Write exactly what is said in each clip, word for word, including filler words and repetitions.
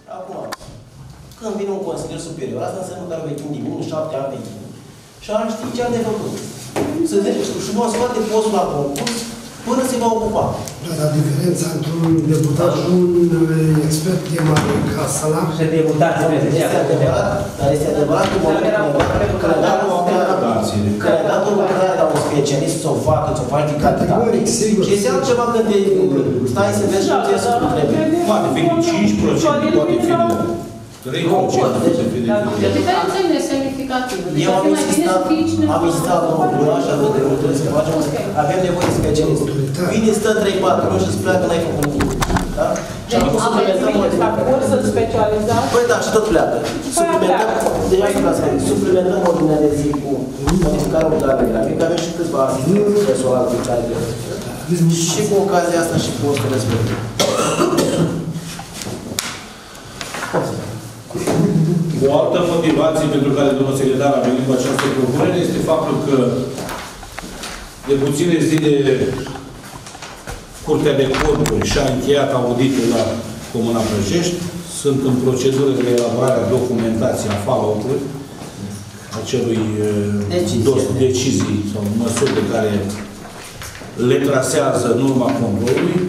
Acum, când vine un consilier superior, asta înseamnă că are vechim de minim, șapte ani vechim, și ar ști ce are de făcut. Să zice, și nu o scoate postul la concurs până se va ocupa. Da, dar diferența între un deputat și un expert e mare ca salar. Și deputați, este adevărat, dar este adevărat că în momentul că le-a dat o lucrare la un specialist să o facă, să o faci din categoric, și este altceva când stai să vezi cum trebuie să trebuie. Poate fi cinci la sută, poate fi trei la sută. Diferența nu e semnificativă. Eu am insistat, am insistat la un curaj, atât de mult trebuie să facem, avem nevoie de specialist. Vine, stă trei patru luni și îți pleacă, n-ai făcut nimic. Da? Și acum suplimentăm ordinea. Păi da, și tot pleacă. Suplimentăm, deja să vreau să spun, suplimentăm ordinea de zi cu modificarea organului grafic, avem și câțiva asistenți personal pe care și cu ocazia asta și postul respectiv. O altă motivație pentru care domnul secretar a venit cu această propunere este faptul că de puține zile Curtea de Conturi și-a încheiat auditul la Comuna Prășești. Sunt în procedură de elaborare a documentației a follow-up-ului, acelui dos, decizii sau măsuri pe care le trasează în urma controlului.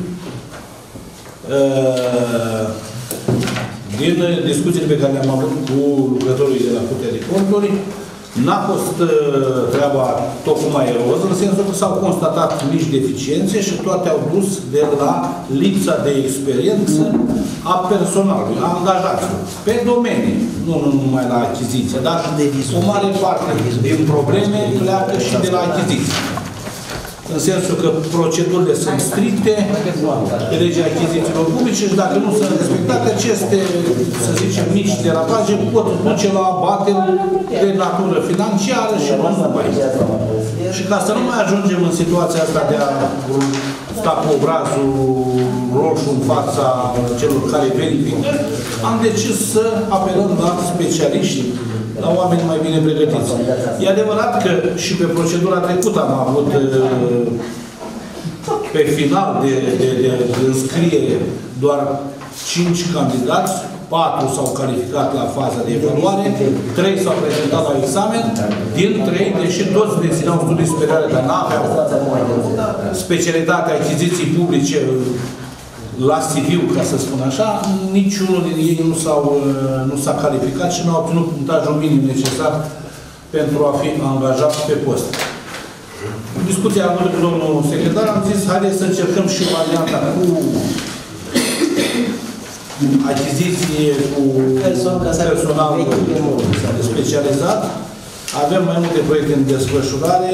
Din discuțiile pe care le-am avut cu lucrătorii de la Curtea de Conturi, n-a fost uh, treaba tocmai roză, în sensul că s-au constatat mici deficiențe și toate au dus de la lipsa de experiență a personalului, a angajaților. Pe domenii, nu numai la achiziție, dar o mare parte din probleme pleacă și de la achiziție. În sensul că procedurile sunt stricte, legea achizițiilor publice și dacă nu sunt respectate, aceste, să zicem, mici derapaje pot duce la abateri de natură financiară și nu numai. Și ca să nu mai ajungem în situația asta de a sta cu obrazul roșu în fața celor care verifică, am decis să apelăm la specialiști, la oameni mai bine pregătiți. E adevărat că și pe procedura trecută am avut pe final de, de, de, de înscriere doar cinci candidați, patru s-au calificat la faza de evaluare, trei s-au prezentat la examen, din trei, deși toți dețineau studii superioare, dar n-aveau specialitatea achiziții publice la C V-ul, ca să spun așa, niciunul din ei nu s-au nu s-a calificat și nu au obținut punctajul minim necesar pentru a fi angajat pe post. În discuția am avut cu domnul secretar, am zis, haideți să încercăm și varianta cu achiziție, cu personal specializat. Avem mai multe proiecte în desfășurare.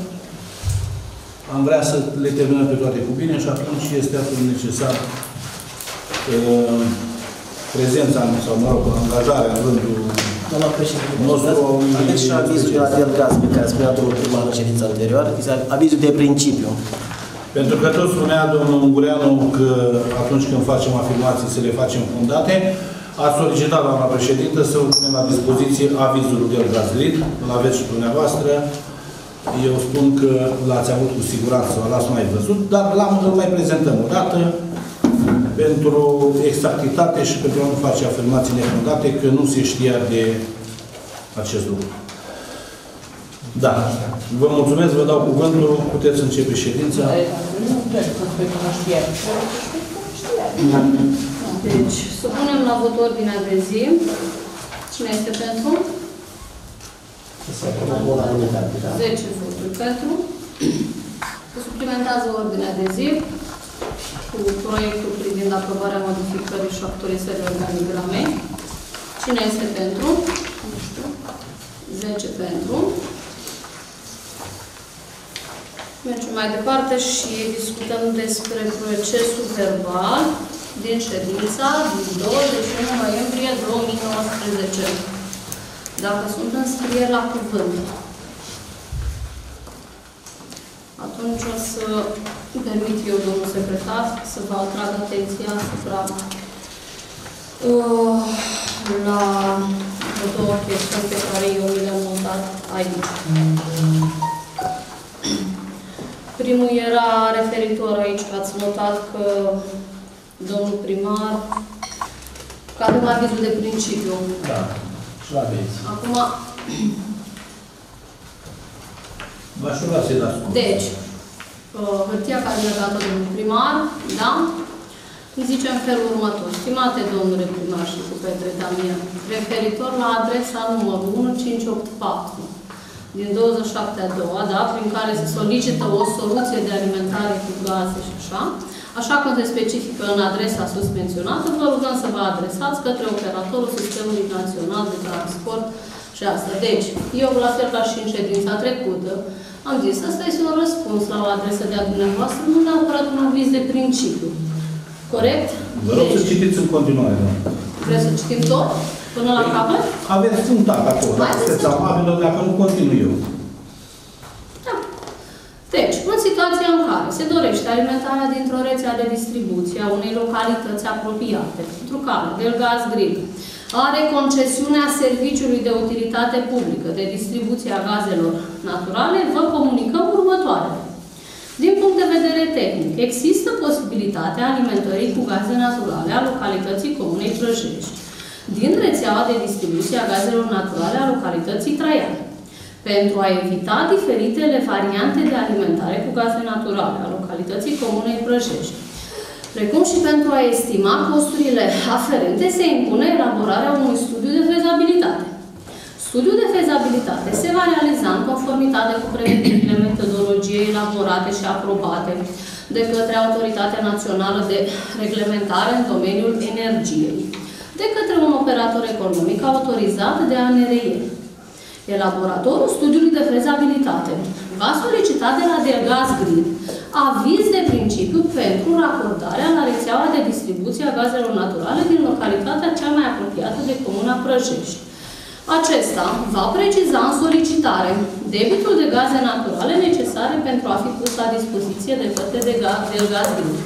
Am vrea să le terminăm pe toate cu bine și atunci este absolut necesar uh, prezența sau, mă rog, angajarea în rândul Doamna președinte, aveți și avizul de la Delgaz pe care spunea domnul primar în ședința anterioară, avizul de principiu. Pentru că tot spunea domnul Ungureanu că atunci când facem afirmații să le facem fundate, a solicitat, doamna președintă, să vă punem la dispoziție avizul Delgaz Grid, îl aveți și dumneavoastră. Eu spun că l-ați avut cu siguranță, l-ați mai văzut, dar l-am îl mai prezentăm o dată pentru exactitate și pentru a nu face afirmații nefondate, că nu se știa de acest lucru. Da. Vă mulțumesc, vă dau cuvântul, puteți începe ședința. Deci, supunem la vot ordinea de zi. Cine este pentru? zece voturi pentru. Se suplimentează ordinea de zi cu proiectul privind aprobarea modificării și actualizării organigramei. Cine este pentru? Nu știu. zece pentru. Mergem mai departe și discutăm despre procesul verbal din ședința din douăzeci și unu noiembrie două mii nouăsprezece. Dacă sunt înscrieri la cuvânt, atunci o să permit eu, domnul secretar, să vă atrag atenția asupra uh, la două chestiuni pe care eu mi le-am notat aici. Primul era referitor aici, că ați notat că domnul primar Că avem avizul de principiu. Da, și la aveți. Acum, V-aș ruga să-i dați cont. deci, uh, hârtia care mi-a dat-o domnul primar, da? Îmi zice în felul următor. Stimate domnule primar și cu Petre Damian, referitor la adresa numărul unu cinci opt patru din douăzeci și șapte a doua, da? Prin care se solicită o soluție de alimentare cu gaze și așa, așa cum se specifică în adresa sus menționată, vă rugăm să vă adresați către operatorul Sistemului Național de Transport și asta. Deci, eu, la fel ca și în ședința trecută, am zis, ăsta este un răspuns la o adresă de-a dumneavoastră, nu neapărat un aviz de principiu. Corect? Vă rog Deci, să citiți în continuare. Da? vreți să citim tot? Până la capăt? Aveți punctat acolo, dacă sunteți amabilă, dacă nu continui eu. Da. Deci, în situația în care se dorește alimentarea dintr-o rețea de distribuție a unei localități apropiate, pentru care Delgaz Grid are concesiunea serviciului de utilitate publică de distribuție a gazelor naturale, vă comunicăm următoarele. Din punct de vedere tehnic, există posibilitatea alimentării cu gaze naturale a localității Comunei Brăjești din rețeaua de distribuție a gazelor naturale a localității Traian, pentru a evita diferitele variante de alimentare cu gaze naturale a localității Comunei Brăjești, precum și pentru a estima costurile aferente, se impune elaborarea unui studiu de fezabilitate. Studiul de fezabilitate se va realiza în conformitate cu prevederile metodologiei elaborate și aprobate de către Autoritatea Națională de Reglementare în domeniul energiei, de către un operator economic autorizat de A N R E. Elaboratorul studiului de fezabilitate va solicita de la Delgaz Grid aviz de principiu pentru racordarea la rețeaua de distribuție a gazelor naturale din localitatea cea mai apropiată de Comuna Brăjești. Acesta va preciza în solicitare debitul de gaze naturale necesare pentru a fi pus la dispoziție de către Delgaz Grid.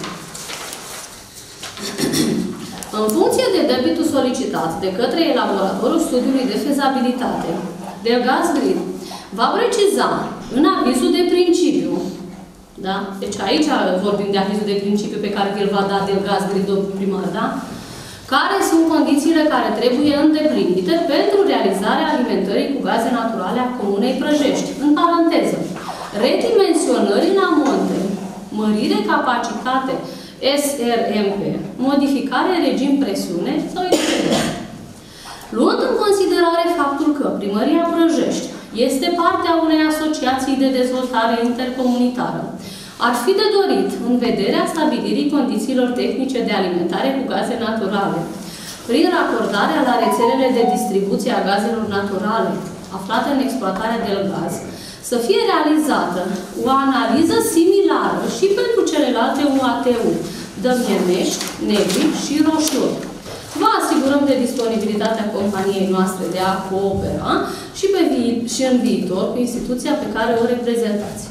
În funcție de debitul solicitat de către elaboratorul studiului de fezabilitate, Delgaz Grid va preciza în avizul de principiu, da? Deci aici vorbim de avizul de principiu pe care îl va da Delgaz Grid, domnul primar, da? Care sunt condițiile care trebuie îndeplinite pentru realizarea alimentării cu gaze naturale a Comunei Brăjești. În paranteză, redimensionări în amonte, mărire capacitate S R M P, modificare regim presiune sau etc. Luând în considerare faptul că Primăria Brăjești este partea unei asociații de dezvoltare intercomunitară, ar fi de dorit, în vederea stabilirii condițiilor tehnice de alimentare cu gaze naturale, prin racordarea la rețelele de distribuție a gazelor naturale aflate în exploatarea Delgaz, să fie realizată o analiză similară și pentru celelalte U A T-uri, Dămienești, Negri și Roșiori. Vă asigurăm de disponibilitatea companiei noastre de a coopera și, pe vi- și în viitor cu instituția pe care o reprezentați.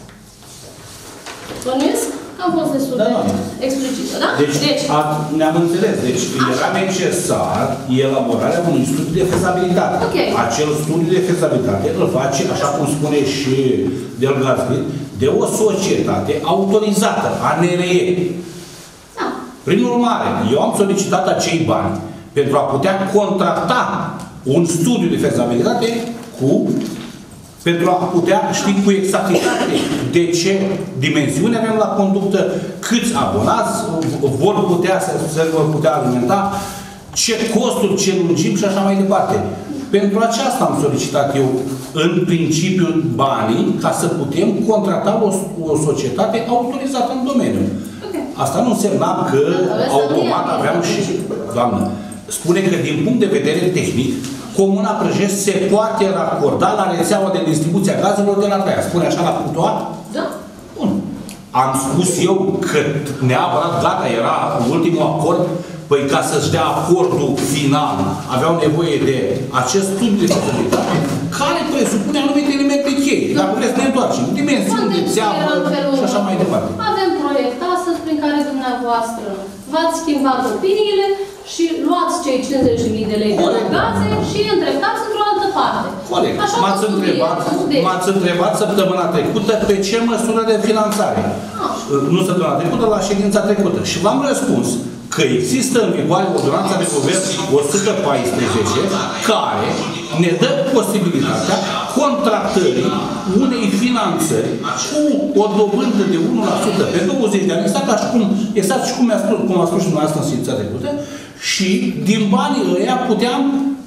Bănuiesc că am fost destul de explicită, da? Deci, deci ne-am înțeles. Deci așa. Era necesar elaborarea unui studiu de fezabilitate. Okay. Acel studiu de fezabilitate îl face, așa cum spune și Delgaz Grid, de o societate autorizată, A N R E. Da. Prin urmare, eu am solicitat acei bani pentru a putea contracta un studiu de fezabilitate cu pentru a putea ști cu exactitate de ce dimensiune avem la conductă, câți abonați vor putea să se vor putea alimenta, ce costuri, ce lungim și așa mai departe. Pentru aceasta am solicitat eu, în principiu, banii, ca să putem contracta o, o societate autorizată în domeniu. Okay. Asta nu însemna că automat aveam și... Doamnă, spune că din punct de vedere tehnic, Comuna Brăjești se poate racorda la rețeaua de distribuție a gazelor de la Traia. Spune așa la punctul A? Da. Bun. Am spus eu că neapărat gata, era ultimul acord, păi ca să-și dea acordul final, aveau nevoie de acest studiu de fezabilitate, care presupune anumite elemente cheie. Dacă vreți să ne întoarcem, dimensiuni de țeavă și așa mai departe. Avem proiect astăzi prin care dumneavoastră v-ați schimbat opiniile și luați cei cincizeci de mii de lei de la gaze și îi îndreptați într-o altă parte. Corect. M-ați întrebat, m-ați întrebat săptămâna trecută pe ce măsură de finanțare. Ah. Nu săptămâna trecută, la ședința trecută. Și v-am răspuns că există în vigoare ordonanța de guvern o sută paisprezece care ne dă posibilitatea contractării unei finanțări cu o dobândă de unu la sută pe douăzeci de ani, exact ca și cum, exact și cum a spus, cum a spus și dumneavoastră în ședința trecută, și din banii ăia puteam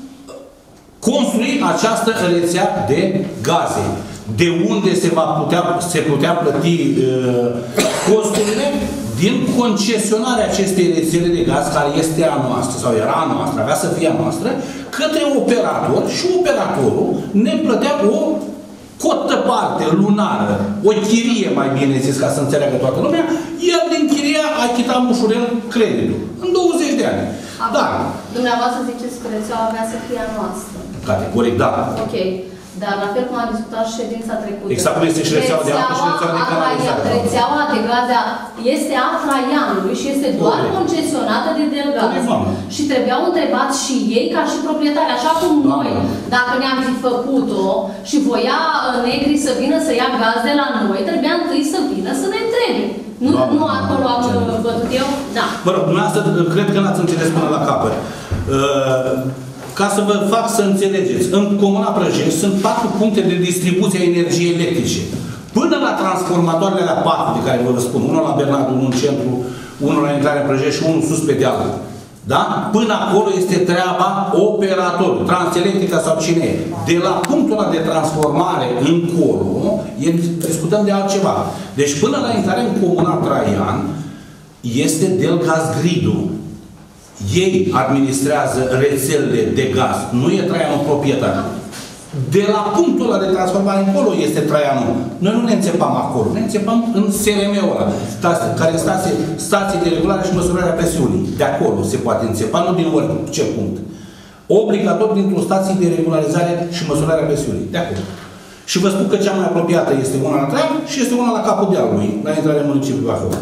construi această rețea de gaze. De unde se va putea, se putea plăti uh, costurile? Din concesionarea acestei rețele de gaz, care este a noastră, sau era a noastră, avea să fie a noastră, către operator și operatorul ne plătea o cotă parte lunară, o chirie, mai bine zis, ca să înțeleagă toată lumea, el din chiria achitam ușurel creditul. În douăzeci de ani. Acum, Dar, dumneavoastră ziceți că rețeaua avea să fie a noastră. categoric, da. Ok. Dar la fel cum am discutat și ședința trecută. Exact cum este și rețeaua de apă și rețeaua de canalizare. Rețeaua de gaze este a Traianului și este doar Corect. concesionată de Delgaz. Corect. Și trebuiau întrebați și ei ca și proprietari, așa cum Da. noi, dacă ne-am fi făcut-o și voia uh, Negri să vină să ia gaz de la noi, trebuia întâi să vină să ne întrebe. Nu, Da. nu acolo am uh, bătut eu? Da. Mă rog, dumneavoastră cred că n-ați înțeles până la capăt. Uh, Ca să vă fac să înțelegeți, în Comuna Prăjești sunt patru puncte de distribuție a energiei electrice. Până la transformatoarele la patru, de care vă spun, unul la Bernard, unul în centru, unul la intrarea Prăjești și unul sus pe deal. Da? Până acolo este treaba operatorului, Transelectrica sau cine e. De la punctul ăla de transformare încolo, discutăm de altceva. Deci până la intrare în Comuna Traian, este Delgaz Gridul. Ei administrează rețelele de gaz, nu e Traianul proprietar. De la punctul ăla de transformare încolo este Traianul. Noi nu ne înțepam acolo, ne înțepam în S R M-ul ăla, care este stație de regulare și măsurare a presiunii. De acolo se poate înțepa, nu din orice punct. Obligator dintr-o stație de regularizare și măsurare a presiunii. De acolo. Și vă spun că cea mai apropiată este una la Traian și este una la capul dealului, la intrarea municipiului Bacău.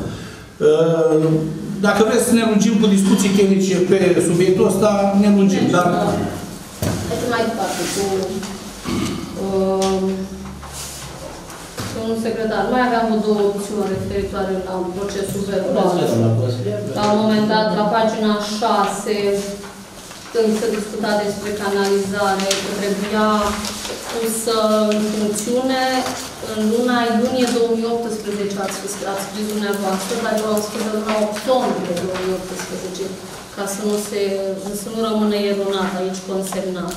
Dacă vreți să ne lungim cu discuții chimice pe subiectul ăsta, ne lungim, dar... Mergem mai departe cu... Uh, domnul secretar, mai aveam o două opțiuni referitoare la procesul verbal. La un moment dat, la pagina șase, când se discuta despre canalizare, că trebuia pusă în funcțiune în luna iunie două mii optsprezece, ați spus, ați scris dumneavoastră, dar eu am scris în luna octombrie două mii optsprezece, ca să nu, se, să nu rămână eronat aici consemnat.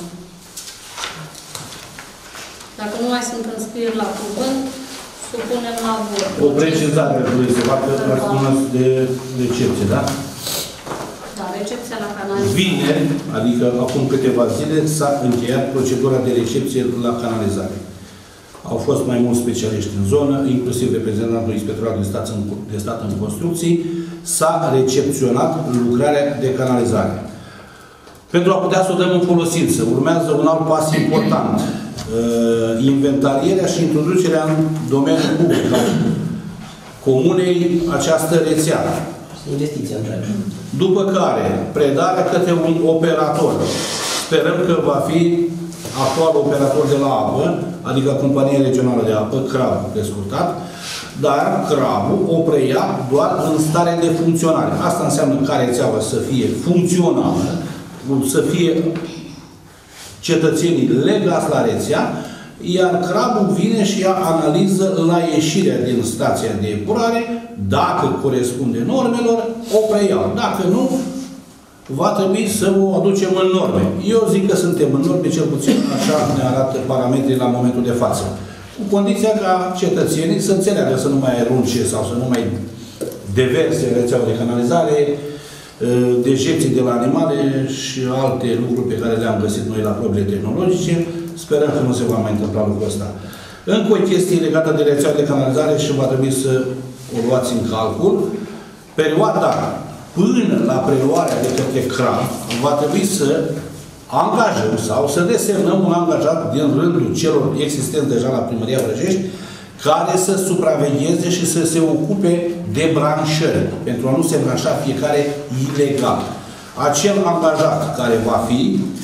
Dacă nu mai sunt înscrieri la cuvânt, supunem la vot. O precizare trebuie să facă răspuns de recepție, da? Da, recepția la canalizare. Vineri, adică acum câteva zile, s-a încheiat procedura de recepție la canalizare. Au fost mai mulți specialiști în zonă, inclusiv reprezentantul Inspectoratului de Stat în, de Stat în Construcții, s-a recepționat lucrarea de canalizare. Pentru a putea să o dăm în folosință, urmează un alt pas important. Uh, inventarierea și introducerea în domeniul public al comunei această rețea. Investiția întreagă. După care, predarea către un operator. Sperăm că va fi actual operator de la apă, adică Compania Regională de Apă, CRAB, pe scurtat, dar CRAB-ul o preia doar în stare de funcționare. Asta înseamnă ca rețeaua să fie funcțională, să fie cetățenii legați la rețea, iar CRAB-ul vine și ia analiză la ieșirea din stația de epurare, dacă corespunde normelor, o preiau. Dacă nu, va trebui să o aducem în norme. Eu zic că suntem în norme, cel puțin așa ne arată parametrii la momentul de față. Cu condiția ca cetățenii să înțeleagă să nu mai arunce sau să nu mai deverse rețeaua de canalizare, dejecții de la animale și alte lucruri pe care le-am găsit noi la probele tehnologice. Sperăm că nu se va mai întâmpla lucrul ăsta. Încă o chestie legată de rețeaua de canalizare și va trebui să o luați în calcul. Perioada până la preluarea de către CRAB va trebui să angajăm sau să desemnăm un angajat din rândul celor existenți deja la Primăria Brăjești, care să supravegheze și să se ocupe de branșări, pentru a nu se branșa fiecare ilegal. Acel angajat care va fi,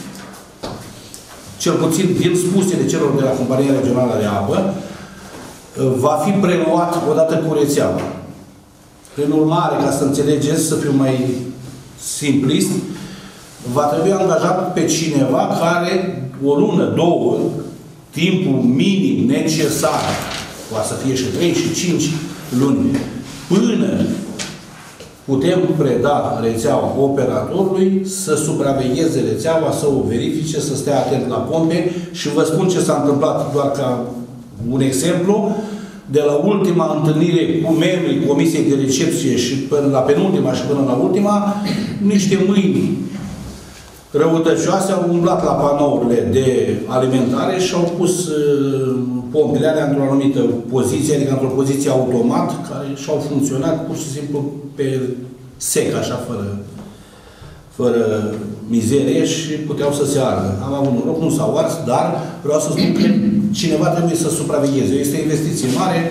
cel puțin din spusele celor de la Compania Regională de Apă, va fi preluat odată cu rețeaua. Prin urmare, ca să înțelegeți, să fiu mai simplist, va trebui angajat pe cineva care o lună, două, timpul minim necesar, poate să fie și trei și cinci luni, până putem preda rețeaua operatorului să supravegheze rețeaua, să o verifice, să stea atent la pompe și vă spun ce s-a întâmplat doar ca un exemplu. De la ultima întâlnire cu membrii Comisiei de Recepție și până la penultima și până la ultima, niște mâini răutăcioase au umblat la panourile de alimentare și au pus uh, pompele alea într-o anumită poziție, adică într-o poziție automat, care și-au funcționat pur și simplu pe sec, așa, fără, fără mizerie și puteau să se ardă. Am avut noroc, nu s-au ars, dar vreau să spun că cineva trebuie să supravegheze. Este o investiție mare.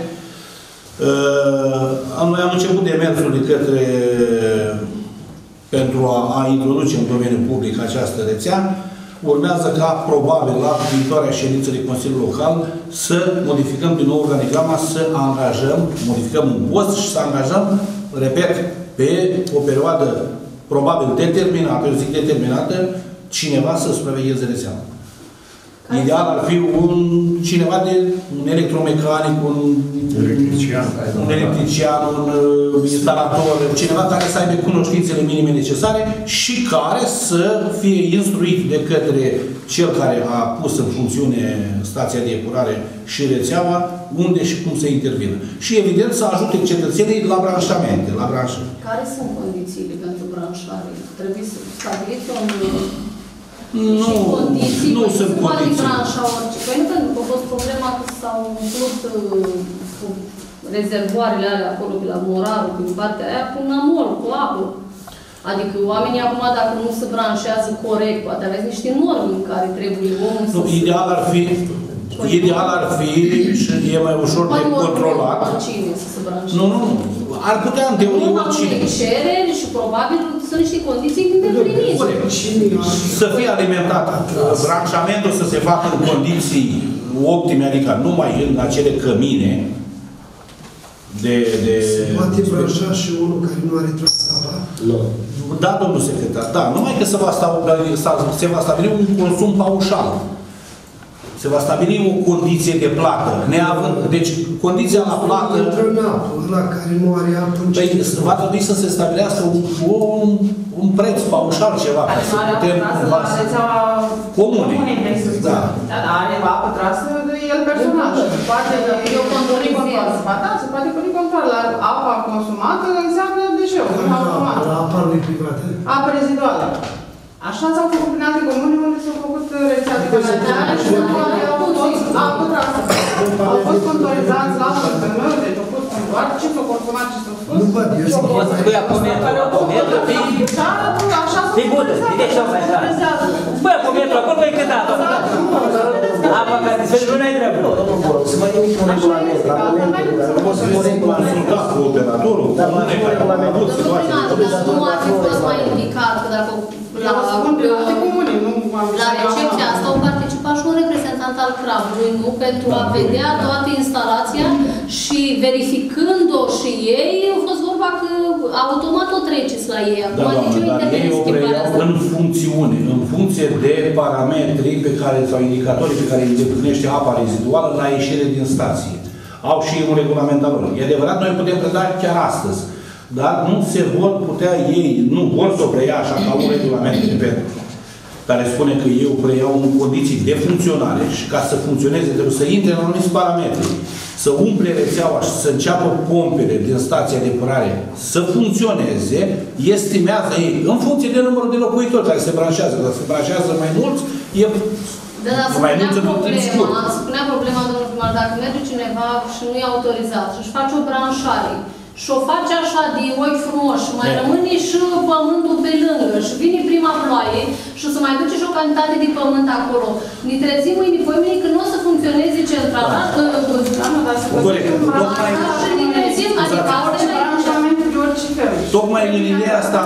Uh, noi am început demersul de către pentru a, a introduce în domeniul public această rețea. Urmează ca, probabil, la viitoarea ședință de Consiliul Local, să modificăm din nou organigrama, să angajăm, modificăm un post și să angajăm, repet, pe o perioadă probabil determinată, eu zic determinată, cineva să supravegheze rețeaua. Ideal ar fi un cineva de un electromecanic, un electrician, un, electrician, un uh, instalator, cineva care să aibă cunoștințele minime necesare și care să fie instruit de către cel care a pus în funcțiune stația de epurare și rețeaua, unde și cum să intervină. Și evident să ajute cetățenii la branșamente, la branșări. Care sunt condițiile pentru branșare? Trebuie să stabiliți un... Nu, condiții, nu sunt condiții. Branșa, orice. Păi nu, pentru că a fost problema că s-au umplut uh, rezervoarele alea acolo, pe la Morarul, pe partea aia, cu namol, cu apă. Adică oamenii acum, dacă nu se branșează corect, poate aveți niște norme în care trebuie omul să... Nu, ideal ar fi, ideal ar fi și e mai ușor de controlat. Cine să se branșeze? Nu, nu, ar putea în teorie oricine. Nu, cereri și probabil sunt niște condiții îndeplinite. Să fie alimentat branșamentul, să se facă în condiții optime, adică numai în acele cămine de... de se poate branșa și unul care nu are trasaba? Nu. Da, domnul secretar, da, numai că se va stabili, se va stabili un consum paușal. Se va stabili o condiție de plată. Neavând, deci, condiția la plată... Ăla care nu are apă... Păi, va trebui să se stabilească un, un, un preț paușal ceva, ca să putem... Comune. Da. Dar are apă trasă de el personal. Poate eu controlui control. Da, se poate pune control. La apa consumată înseamnă deșeuri. La apa lui privată. Apă reziduală. Așa s-au făcut prin alte comune unde s-au făcut rețea de canalizare și au fost apă trasă. Au fost controlizați la săptămână, deci au fost doar ce s-au consumat, ce s-au spus. Nu văd, eu zic O să spui acum metru, metru, fii... Fii bună, vedeți ce-o mai așa. Spui acum metru, acolo voi câta, doamne. Apa care se nu ai drept. Să mai nimic un regulament, regulamentele, dar nu pot să mă consulta cu operatorul, dar nu are regulament. Nu ar fi fost mai indicat că dacă la, la recepția asta au participat și un reprezentant al Crabului, nu? Pentru a vedea toată instalația și verificând-o și ei, a fost vorba că automat o treceți la ei. Da, doamnă, dar ei o preiau în funcțiune, în funcție de parametrii pe care, sau indicatorii pe care îi îndeplinește apa reziduală la ieșire din stație. Au și un regulament al lor. E adevărat, noi putem preda chiar astăzi. Dar nu se vor putea ei, nu vor să o preia așa ca un regulament, repet, care spune că eu preiau în condiții de funcționare și ca să funcționeze trebuie să intre în anumiți parametri, să umple rețeaua și să înceapă pompele din stația de epurare să funcționeze, estimează ei, în funcție de numărul de locuitori care se branșează. Dacă se branșează mai mulți, e Da, dar mai spunea mulți în problema, spunea problema, domnul primar, dacă merge cineva și nu e autorizat și își face o branșare și o face așa de oi frumos și mai rămâne și pământul pe lângă și vine prima ploaie și să mai duce și o cantitate de pământ acolo. Ne trezim mâine, păi mâine că nu o să funcționeze centrala, și ne trezim, adică asta e tocmai în ideea asta...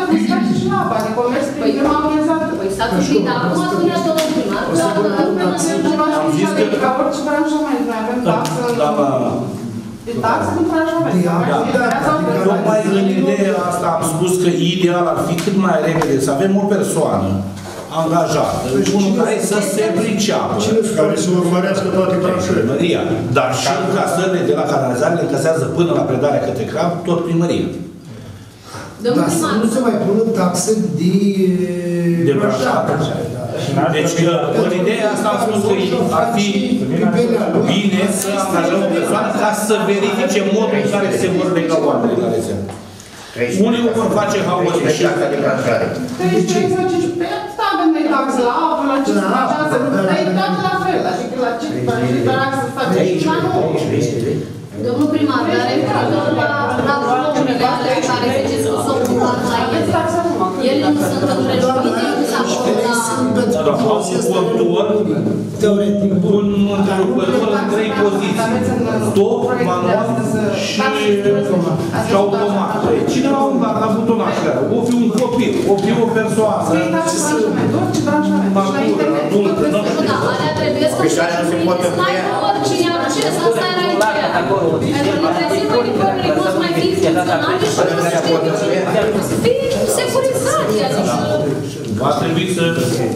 Păi statul și de acum spunea domnul primar, am zis că... Doamna De taxe din tranșament. Tocmai în ideea asta am spus că ideal ar fi cât mai repede să avem o persoană angajată, unul care să se priceapă. Care să urmărească toate tranșările. Primăria. Dar și încasările de la canalizare le încasează până la predarea către C R A B, tot primăria. Dar să nu se mai pună taxe de... De branșată. Deci, în ideea asta am spus că ar fi bine să angajăm o persoană ca să verifice modul în care se vor lega oamenii la rețea. Unii o vor face haotic și... treizeci, treizeci, pe atât avem noi taxe la apă, la ce se face, dar e tot la fel, adică la ce taxe se face și la nu. Domnul primar, dar referitor la raporturile alea care ziceți că s-au ocupat la ele, ele nu sunt întreluite, nu s-au ocupat la... Au un contor, un întrerupător în trei poziții. Stop, manual și automat. Cine a la butonul așa? O fi un copil, o fi o persoană. Adultă, nu știu. Da, alea trebuie să stai cu oricine acces, asta era ideea. Pentru că trebuie uniformele pot mai fi funcționale și să fie securizați, adică... Va trebui să...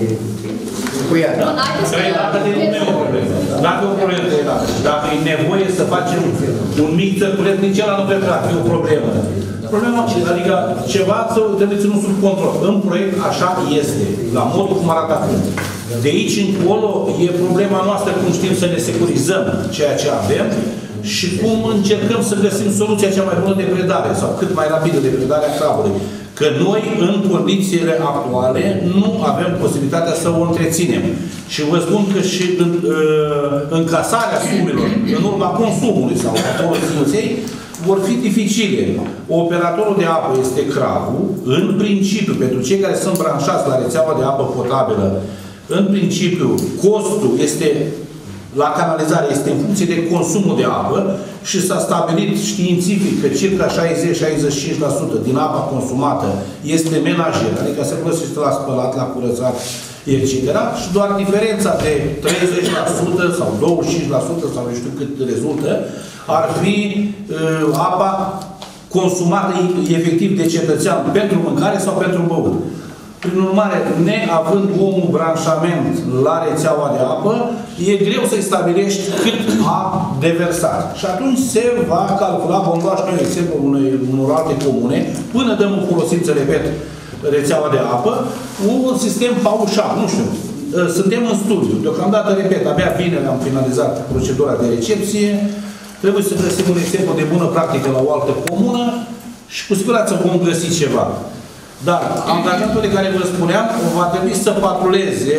Trei dată de nu e o problemă. Dacă e o problemă, trei dată. Dacă e nevoie să facem un mic țărculet, nici ăla nu cred că ar fi o problemă. Problema, adică ceva trebuie ținut sub control. În proiect așa este, la modul cum arată acum. De aici încolo e problema noastră cum știm să ne securizăm ceea ce avem și cum încercăm să găsim soluția cea mai bună de predare sau cât mai rapidă de predare a crabului. Că noi, în condițiile actuale, nu avem posibilitatea să o întreținem. Și vă spun că și în, uh, încasarea sumelor în urma consumului sau a folosinței vor fi dificile. Operatorul de apă este C R A-ul, în principiu, pentru cei care sunt branșați la rețeaua de apă potabilă, în principiu, costul este la canalizare este în funcție de consumul de apă și s-a stabilit științific că circa șaizeci la șaizeci și cinci la sută din apa consumată este menajer, adică se folosește la spălat, la curățat, et cetera. Și doar diferența de treizeci la sută sau douăzeci și cinci la sută sau nu știu cât rezultă, ar fi uh, apa consumată efectiv de cetățean pentru mâncare sau pentru băut. Prin urmare, neavând omul branșament la rețeaua de apă, e greu să-i stabilești cât a deversat. Și atunci se va calcula, vom lua și noi exemplu unor alte comune, până dăm în folosință, repet, rețeaua de apă, un sistem paușal, nu știu. Suntem în studiu. Deocamdată, repet, abia vineri am finalizat procedura de recepție, trebuie să găsim un exemplu de bună practică la o altă comună și cu siguranță vom găsi ceva. Dar angajatul de care vă spuneam va trebui să patruleze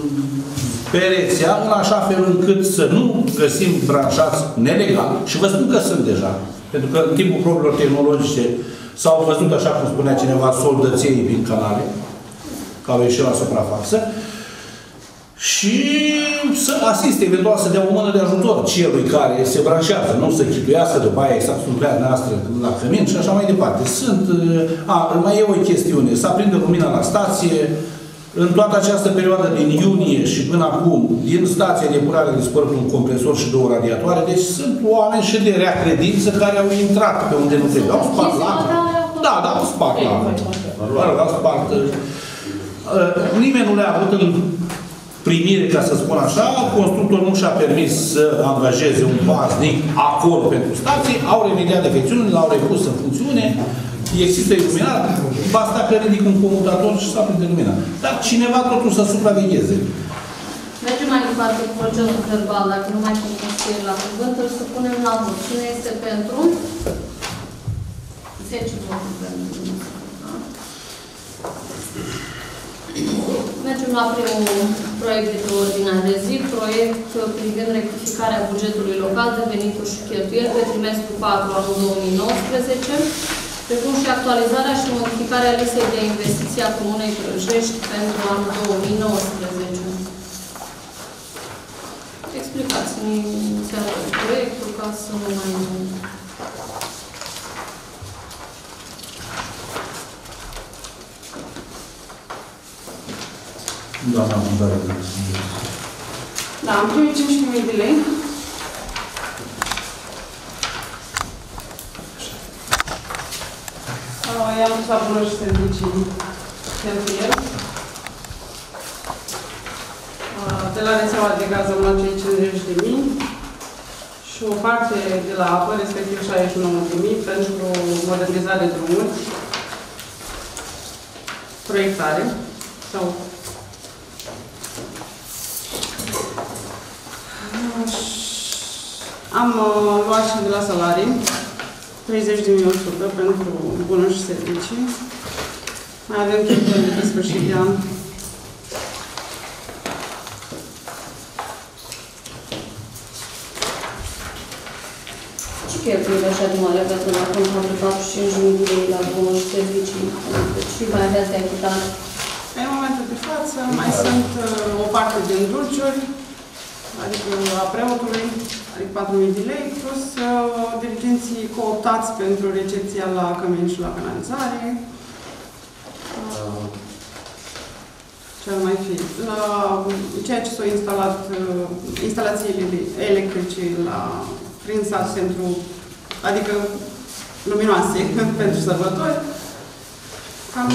pe rețea în așa fel încât să nu găsim branșați nelegal. Și vă spun că sunt deja. Pentru că în timpul probelor tehnologice s-au văzut, așa cum spunea cineva, soldăței prin canale, care au ieșit la suprafață, și să asiste, eventual să dea o mână de ajutor celui care se branșează, nu să chituiască după aia exact sunt prea noastră la cămin și așa mai departe. Sunt, a, mai e o chestiune, să aprindă lumina la stație, în toată această perioadă din iunie și până acum, din stația de curare a dispărut un compresor și două radiatoare, deci sunt oameni și de rea credință care au intrat pe unde nu trebuie. Au spart la... Da, da, au spart la... Au spart... Nimeni nu le-a avut în primire, ca să spun așa, constructorul nu și-a permis să angajeze un paznic acolo pentru stații, au remediat defecțiunile, l-au repus în funcțiune, există iluminat, basta că ridic un comutator și s-a prinde lumina. Dar cineva totul să supravegheze. Mergem mai departe cu procesul verbal, dacă nu mai putem scrie la cuvânt, îl să punem la vot. Cine este pentru? zece voturi pentru. Mergem la primul proiect de pe ordinea de zi, proiect privind rectificarea bugetului local de venituri și cheltuieli pe trimestrul patru anul două mii nouăsprezece, precum și actualizarea și modificarea listei de investiții a Comunei Crăjești pentru anul două mii nouăsprezece. Explicați-mi proiectul ca să nu mai... Da, am dat de Da, am primit cincisprezece mii de lei. i-am pus la bună și servicii cheltuieli. De la rețeaua de gaz am luat cei cincizeci de mii și o parte de la apă, respectiv șaizeci și nouă de mii, pentru modernizare de drumuri, proiectare sau am uh, luat și de la salarii treizeci de mii o sută pentru bunuri și servicii. Mai avem cheltuieli de sfârșit de an. Ce cheltuieli așa de mare aveți la contra de patruzeci și cinci de mii de lei la bunuri și servicii? Și mai aveți de achitat? În momentul de față mai sunt uh, o parte din dulciuri, adică a preotului, adică patru mii de lei, plus uh, dirigenții cooptați pentru recepția la cămini și la canalizare. Uh, ce ar mai fi? La ceea ce s-au instalat, uh, instalațiile electrice la, prin sat pentru, adică luminoase pentru sărbători. Cam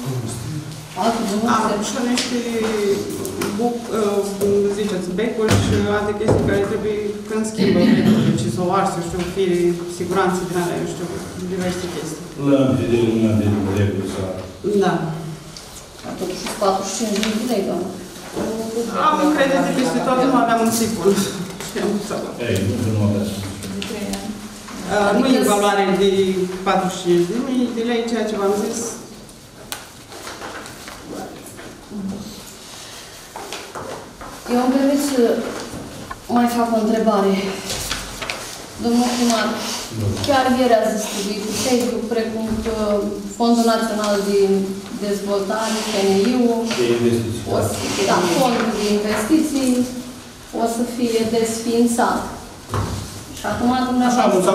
am și niște buc, uh, ziceți, becuri și alte chestii care trebuie, când schimbă becurile, ce s-o ars, eu știu, fire, siguranță din alea, eu știu, diverse chestii. Lămpi de lumina de reguli sau... Da. Totuși patruzeci și cinci de mii de lei, doamnă. Am credite peste tot, nu aveam un sipul. Și am pus acolo. Ei, nu aveți. Nu e valoare de patruzeci și cinci de mii de lei, ceea ce v-am zis. Eu îmi permit să mai fac o întrebare. Domnul primar, chiar ieri ați distribuit pe Facebook, precum că Fondul Național de Dezvoltare, F N I-ul, da, Fondul de Investiții, o să fie desființat. Și acum dumneavoastră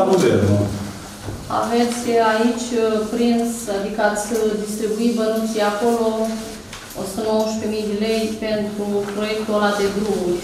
aveți aici prins, adică ați distribuit bănuții acolo, o sută nouăsprezece mii de lei pentru proiectul ăla de drumuri.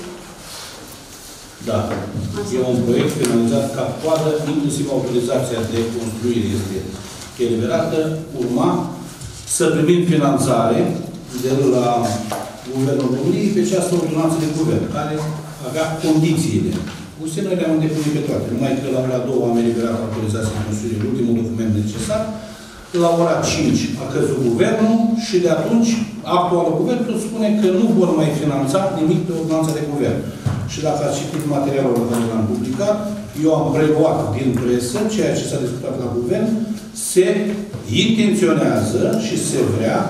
Da. E un proiect finalizat ca coadă, inclusiv autorizația de construire este eliberată. Urma să primim finanțare de la Guvernul României pe această ordonanță de guvern, care avea condițiile. U S N le-am îndeplinit pe toate. Numai că la ora două am eliberat autorizația de construire, ultimul document necesar. La ora cinci a căzut guvernul și de atunci actualul guvern spune că nu vor mai finanța nimic pe ordonanța de guvern. Și dacă ați citit materialul pe care l-am publicat, eu am preluat din presă ceea ce s-a discutat la guvern, se intenționează și se vrea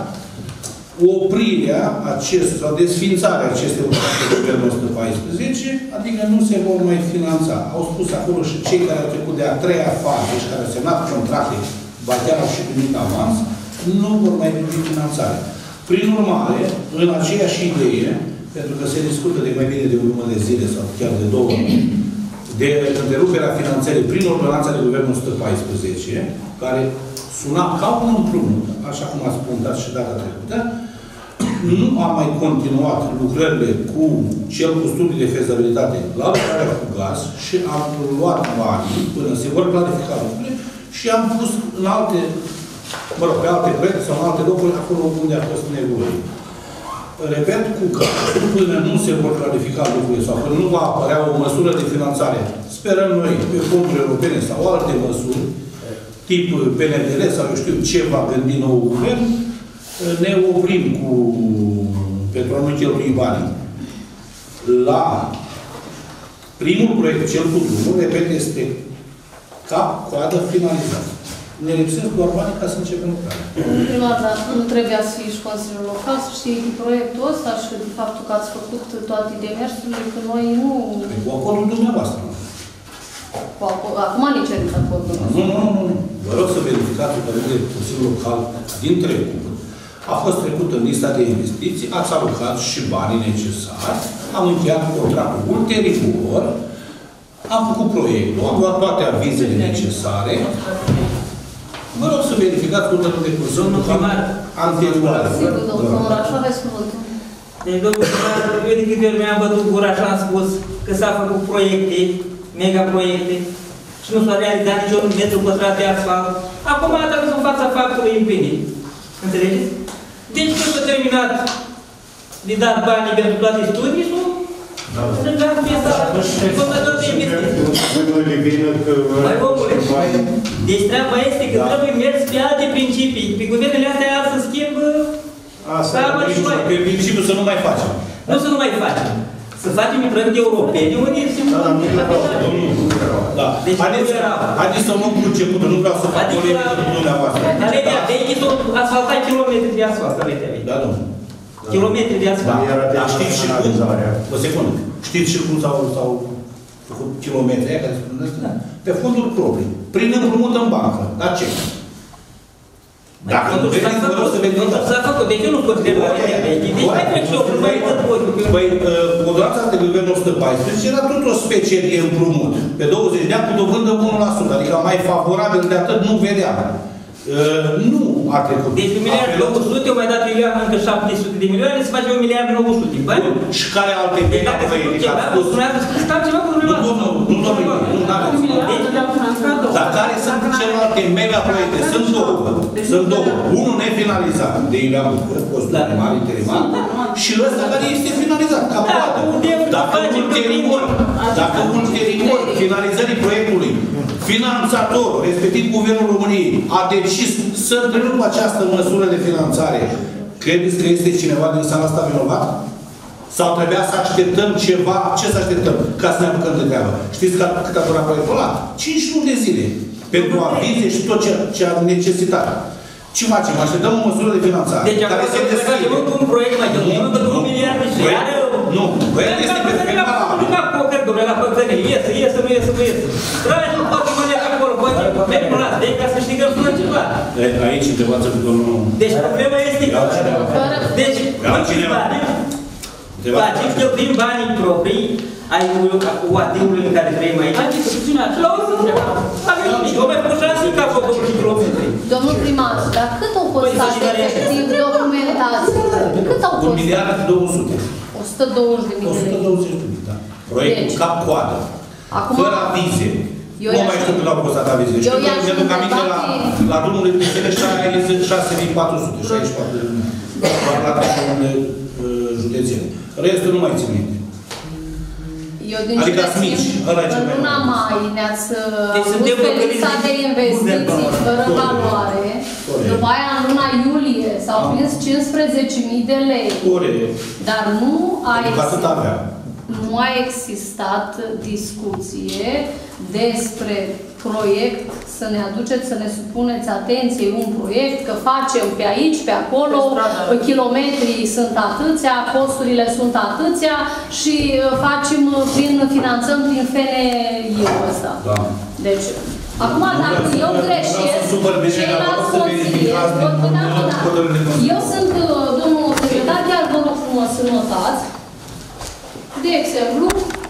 oprirea acestui, sau desfințarea acestei ordonanțe de guvern o sută paisprezece, adică nu se vor mai finanța. Au spus acolo și cei care au trecut de a treia fază și care au semnat contracte, ba chiar au și primit avans, nu vor mai primi finanțare. Prin urmare, în aceeași idee, pentru că se discută de mai bine de o lună de zile sau chiar de două, de întreruperea finanțării prin ordonanța de guvern o sută paisprezece, care suna ca un împrumut, așa cum ați punctat și data trecută, nu am mai continuat lucrările cu cel cu studii de fezabilitate la lucrarea cu gaz și am luat banii până se vor clarifica lucrurile și am pus în alte, mă rog, pe alte proiecte sau în alte locuri, acolo unde a fost nevoie. Repet, cu că până nu se vor clarifica lucrurile sau până nu va apărea o măsură de finanțare, sperăm noi, pe fonduri europene sau alte măsuri, tip P N D L sau eu știu ce va gândi nou guvern, ne oprim cu, pentru a nu cheltui banii. La primul proiect, cel cu drumul, repet, este ca coadă finalizată. Ne lipsesc doar banii ca să începem lucrarea. Prima dată, nu trebuia să fie și Consiliul Local, să știe de proiectul ăsta și de faptul că ați făcut toate demersurile, că noi nu... Cu acordul dumneavoastră. Cu acord... Acum ne cerim acordul. Nu, nu, nu, nu. Vă rog să verificați că de Consiliul Local din trecut a fost trecut în lista de investiții, ați alocat și banii necesari, am încheiat contractul ulterior, am făcut proiectul, am luat toate avizele necesare. Vă rog să verificați cu totul de cursor anterioare. Sigur, domnul Oraș, aveți cuvântul. Deci, domnul primar, eu de câte ori mi-am bătut gura și am spus că s-a făcut proiecte, mega proiecte, și nu s-a realizat niciun metru pătrat de asfalt. Acum, dacă să fața faptului împlinit. Înțelegeți? Deci când s-a terminat de dat banii pentru toate studiile, să dăm piesa făcător de investiții. Mai omule, deci treaba este că trebuie mers pe alte principii. Pe guvernele astea să schimbă treaba și mai. Pe principiu să nu mai facem. Nu să nu mai facem. Să facem proiecte europene, unde sunt... Da. Deci haideți, haideți să luăm începutul, nu vreau să fac polemică cu dumneavoastră. Dar legea, vechi s-au asfaltat kilometri de asfalt, să vedeți aici. Da, domnule. Kilometri de asfalt. Dar știți și cum? O secundă. Știți și cum s-au făcut kilometri aia care spuneți? Pe fonduri proprii. Prin împrumut în bancă. Dar ce? Dacă nu veniți, vă rog să veniți. S-a făcut, deci eu nu consider la legea vechi. Deci mai trec și eu, mai tot voi. Păi, ordonanța de guvern o sută paisprezece era tot o specie de împrumut. Pe douăzeci de ani cu dobândă unu la sută, adică mai favorabil de atât nu vedeam. Nu a trecut. Deci un miliard nouă sute, eu mai dat Iulian încă șapte sute de milioane, se face un miliard nouă sute. Și care alte bine ați ridicat? Stai ceva cu dumneavoastră. Nu, nu, nu, nu, nu, dar care sunt celelalte mega proiecte? Sunt două. Sunt două. Unul nefinalizat, de Iulian Bucură, postul primar, interimar, și ăsta care este finalizat, ca poate. Dacă ulterior, dacă ulterior finalizării proiectului, finanțatorul, respectiv Guvernul României, a decis să întrerupă această măsură de finanțare, credeți că este cineva din sala asta vinovat? Sau trebuia să așteptăm ceva? Ce să așteptăm? Ca să ne apucăm de treabă. Știți că, cât a durat proiectul ăla? cinci luni de zile. Pentru avize și tot ce, ce a necesitat. Ce facem? Așteptăm o măsură de finanțare. Deci care se descrie. Deci un proiect mai de un miliard de șeare. Nu, proiectul este perfect valabil. Nu ca poker, domnule, la pățăne. Iesă, iesă, nu iesă, nu iesă. Tragi-l poate mâine acolo, poate merg la de ca să știi că sună ceva. Aici întrebați cu domnul... Deci problema este că... Deci, facem cheltuim banii proprii ai U A T-ului în care trăim aici. La urmă, avem nimic. O mai făcut șansi ca făcut și kilometri. Domnul primar, dar cât au costat efectiv documentații? Cât au costat? Un miliard două sute. o sută douăzeci de mii o sută douăzeci de mii, da. Proiectul cap-coadă. Fără avize. Nu mai știu cât au costat avize. Știu că mi-aduc aminte la drumul de Pisele șase mii patru sute șaizeci și patru de mii. Doar la taxele județene. Restul nu mai țin minte. Eu din adică mici, ăla e cel mai în luna mai ne-ați deci pus pe lista de investiții fără valoare. După aia, în luna iulie, s-au prins cincisprezece mii de lei. Dar nu a existat, nu a existat discuție despre proiect, să ne aduceți, să ne supuneți atenției un proiect, că facem pe aici, pe acolo, kilometrii sunt atâția, costurile sunt atâția și facem prin, finanțăm prin F N I-ul ăsta. Da. Deci, acum, dacă eu greșesc, ceilalți consilieri vor putea da. Eu sunt, domnul secretar, chiar vă rog frumos să notați, de exemplu,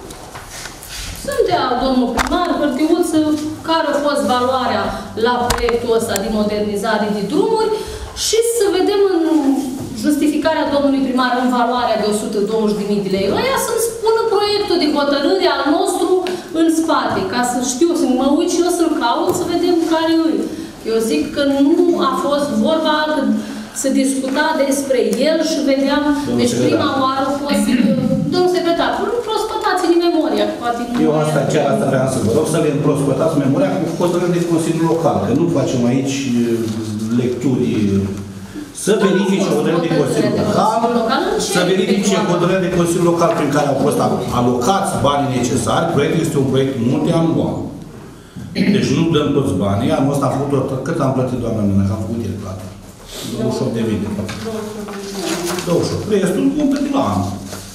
sunt de domnul primar, hârtiuță, care a fost valoarea la proiectul ăsta de modernizare de drumuri și să vedem în justificarea domnului primar în valoarea de o sută douăzeci de mii de lei. Aia să-mi spună proiectul de hotărâre al nostru în spate, ca să știu, să mă uit și eu să-l caut, să vedem care îi. Eu zic că nu a fost vorba că să discuta despre el și vedeam, deci prima oară a fost domnul secretar, nu prospătați-ne memoria, poate nu... Eu asta, chiar asta vreau să vă rog, să le prospătați memoria cu hotărâri de Consiliul Local, că nu facem aici lecturi. Să verifice hotărâri de Consiliul Local, să verifice hotărâri de Consiliul Local prin care au fost alocați banii necesari. Proiectul este un proiect multianual. Deci nu dăm toți banii. Anul ăsta am făcut tot, cât am plătit, doamna mea, că am făcut el plată. douăzeci și opt de mii. douăzeci și opt. Restul vom plăti la anul.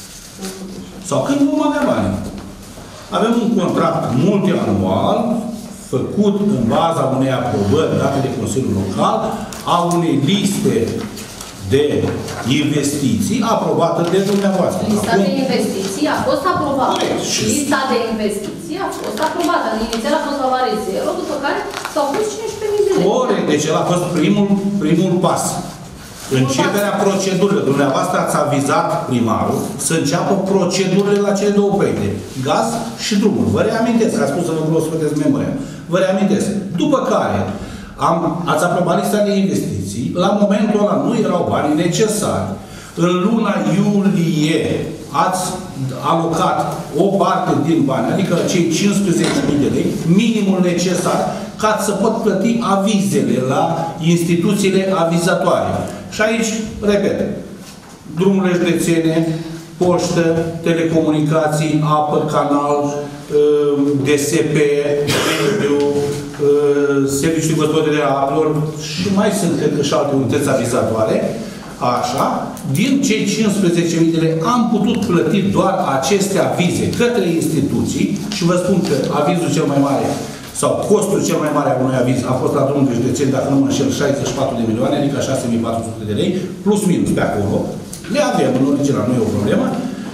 Sau când vom avea bani. Avem un contract multianual făcut în baza unei aprobări date de Consiliul Local a unei liste de investiții aprobată de dumneavoastră. Lista Acum, de investiții a fost aprobată. Lista de investiții a fost aprobată. În inițial a fost valoare zero, după care s-au pus cincisprezece mii de lei. Corect. Deci el a fost primul, primul pas. Începerea procedurilor. Dumneavoastră ați avizat primarul să înceapă procedurile la cele două proiecte. Gaz și drumul. Vă reamintesc, a spus să vă prospătesc memoria. Vă reamintesc. După care Am, ați aprobat lista de investiții, la momentul ăla nu erau banii necesari. În luna iulie ați alocat o parte din bani, adică cei cincisprezece mii de lei, minimul necesar, ca să pot plăti avizele la instituțiile avizatoare. Și aici, repet, drumurile județene, poștă, telecomunicații, apă, canal, D S P, mediu, serviciul de gospodărie a apelor și mai sunt, cred că, și alte unități avizatoare. Așa, din cei cincisprezece mii de lei am putut plăti doar aceste avize către instituții și vă spun că avizul cel mai mare sau costul cel mai mare a unui aviz a fost la drumul județen, dacă nu mă înșel, șaizeci și patru de milioane, adică șase mii patru sute de lei, plus minus pe acolo. Le avem în original, nu e o problemă.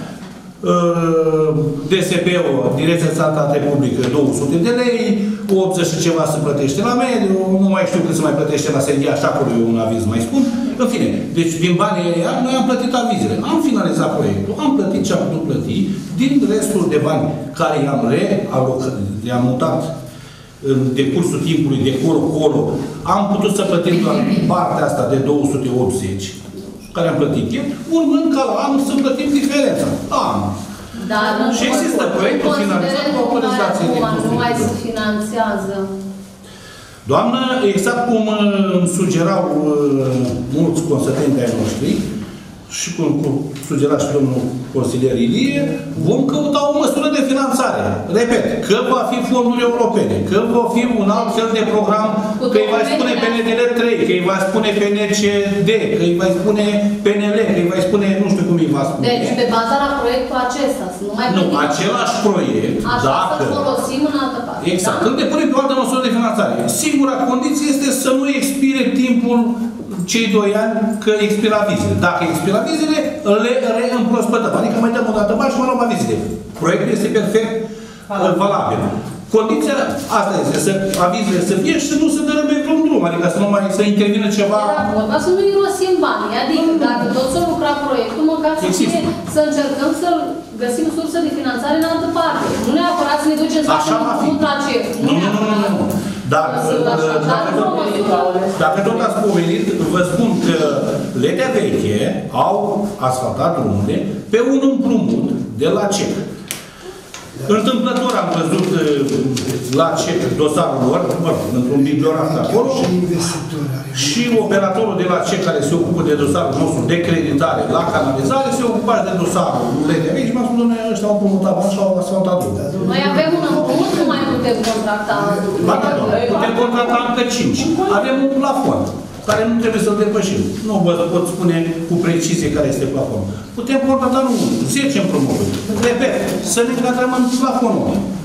D S P-ul, Direcția Sănătate Publică, două sute de lei, optzeci și ceva se plătește la mediu, nu mai știu cât se mai plătește la Seria, așa acolo e un aviz mai scump. În fine, deci din banii ăia noi am plătit avizele, am finalizat proiectul, am plătit ce am putut plăti, din restul de bani care i-am realocat, i-am mutat în decursul timpului de colo-colo, am putut să plătim doar partea asta de două sute optzeci, care am plătit eu, urmând ca la anul să plătim diferența. La anul. Dar și există proiectul finanțat cu autorizație de nu mai se finanțează. Doamnă, exact cum îmi sugerau mulți consătenți ai noștri, și cum, cum sugera și domnul consilier Ilie, vom căuta o măsură de finanțare. Repet, că va fi fonduri europene, că va fi un alt fel de program, că îi va spune P N D L trei, că îi va spune P N C D, că îi va spune P N L, că îi va spune, nu știu cum îi va spune. Deci, pe baza la proiectul acesta, să nu mai Nu, același proiect, așa dacă... să folosim în altă parte. Exact. Da? Când depunem pe o altă măsură de finanțare. Singura condiție este să nu expire timpul cei doi ani că expiră avizele. Dacă expiră avizele, le reîmprospătăm. Adică mai dăm o dată bani și mai luăm avizele. Proiectul este perfect valabil. Condiția asta este, să avizele să fie și să nu se dărâme vreun drum. Adică să nu mai să intervină ceva... Era vorba să nu irosim banii. Adică dacă tot s-a lucrat proiectul, măcar să, fie, să încercăm să găsim sursă de finanțare în altă parte. Nu neapărat să ne ducem să facem un traceu. Nu, nu, nu, nu, nu. Dar, dacă tot ați pomenit, vă spun că Letea Veche au asfaltat drumurile pe un împrumut de la C E C. Întâmplător am văzut la C E C dosarul lor, mă rog, într-un bibliograf acolo, și operatorul de la C E C care se ocupă de dosarul nostru de creditare la canalizare se ocupa de dosarul Letea Veche și m-a spus, doamne, ăștia au împrumutat bani și au asfaltat drumul. Noi avem un împrumut, nu mai putem contracta. Ba da, putem contracta încă cinci. Avem un plafon care nu trebuie să-l depășim. Nu vă pot spune cu precizie care este plafonul. Putem contracta nu zece împrumuturi. Repet, să ne încadrăm în plafonul.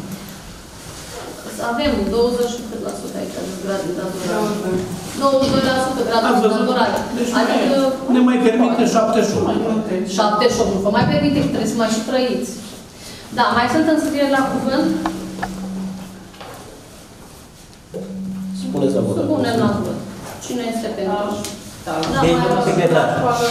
Avem douăzeci la sută aici de grad de datorare. douăzeci și doi la sută grad de datorare. Adică... Ne mai permite șaptezeci și opt. șaptezeci și opt. Nu vă mai permite, că trebuie să mai și trăiți. Da, mai sunt înscrieri la cuvânt? Spuneți la vot. Supunem la vot. Cine este pentru? Da, domnul secretar.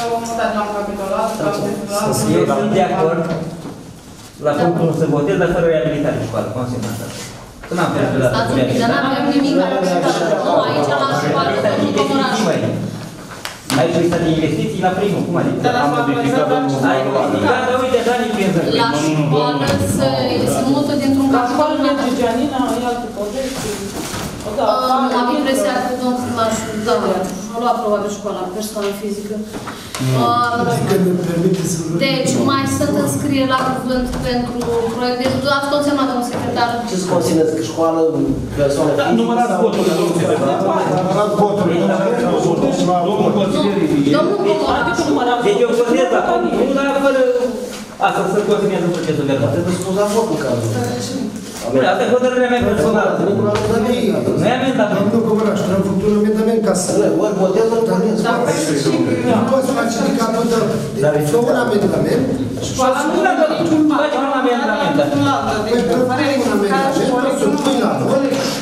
Eu sunt de acord la punctul să votez, dar fără reabilitare școală, consemnat asta. Că n-am permis la Stați un pic, dar n-avem nimic la reabilitare. Nu, aici la școală, nu comunaș. Aici lista de investiții la primul, cum adică? Am modificat domnul. Ai modificat, dar uite, așa nici prin zări. La școală se mută dintr-un capitol în altul. Gianina, e altă poveste. Am impresia că domnul primar a luat probabil școala, persoană fizică. Deci, mai sunt înscrieri la cuvânt pentru proiect. Deci, ați consemnat, domnul secretar. Ce să conțineți? Că școală, persoană fizică? Numărați voturile, domnul secretar. Numărați voturile. Domnul consilier Ilie. Domnul Comoraș. Deci eu votez la nu, dar fără asta să consemnează procesul verbal. Trebuie să spun la votul cazul. Asta e hotărârea mea personală. Nu e amendament. Domnul Comoraș, am făcut un amendament ca să... Ori votez, ori puneți. Nu poți face decât atât. Deci, fă un amendament. Școala nu are niciun mal. Facem un amendament. Păi, propune un amendament, să pui la vot.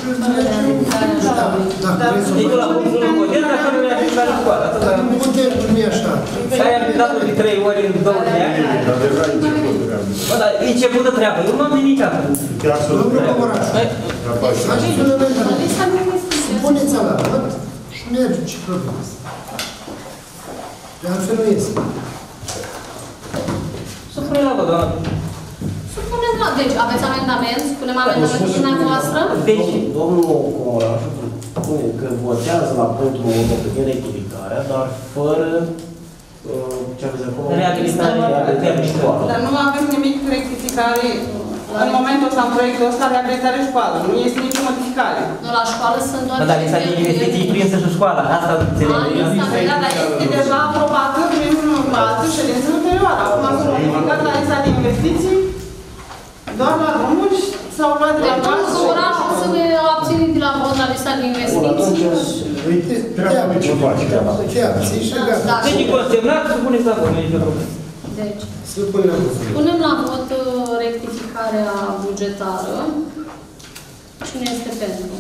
Deci la punctul unu votez, dar fără reabilitare în școală. Dar nu putem, nu e așa. Ai aplicat-o de trei ori în două de ani. Bă, dar e începută treabă. Eu nu am nimic acum. Domnul Comoraș, faceți un amendament. Puneți la vot și merge ce problema asta. De altfel nu este. Să punem la vot, doamna. Să punem la... Deci, aveți amendament? Punem amendamentul dumneavoastră? Deci, Domnul Comoraș spune că votează la punctul unu pe rectificarea, dar fără uh, ce aveți acolo? Reabilitare. Dar nu avem nimic rectificare în momentul ăsta, în proiectul ăsta, reabilitare școală. Nu este nicio modificare. Nu, la școală sunt doar... Da, dar lista de investiții prinsă și școala, asta înțeleg. Da, dar este deja aprobată prin altă ședință ulterioară. Acum s-a modificat la lista de investiții doar la drumuri sau luat de la Deci, bază. domnul orașul să ne abține de la vot la lista de investiții. Uite, Treaba ce face. te abții și gata. Da. Deci, consemnat, să puneți la vot, nu e nicio problemă. Deci, Să punem la vot. punem la vot uh, rectificarea bugetară. Cine este pentru?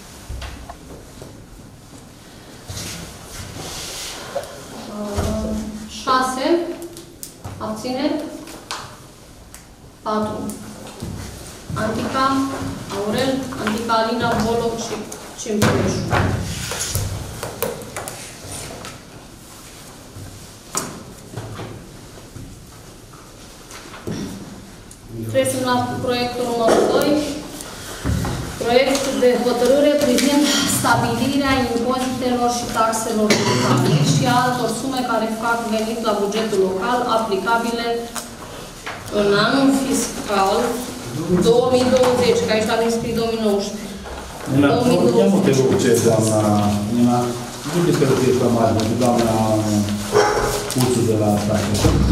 Uh, șase. Abțineri. patru. Antica, Aurel, Antica Alina, Boloc și Cimpuleșu. Trecem la proiectul numărul doi. Proiect de hotărâre privind stabilirea impozitelor și taxelor locale și altor sume care fac venit la bugetul local aplicabile în anul fiscal două mii douăzeci, că aici avem scris două mii nouăsprezece. Nina, ia mă te rog ce, doamna Nina, nu te sper că ești la mare, pentru doamna Puțu de la Stache.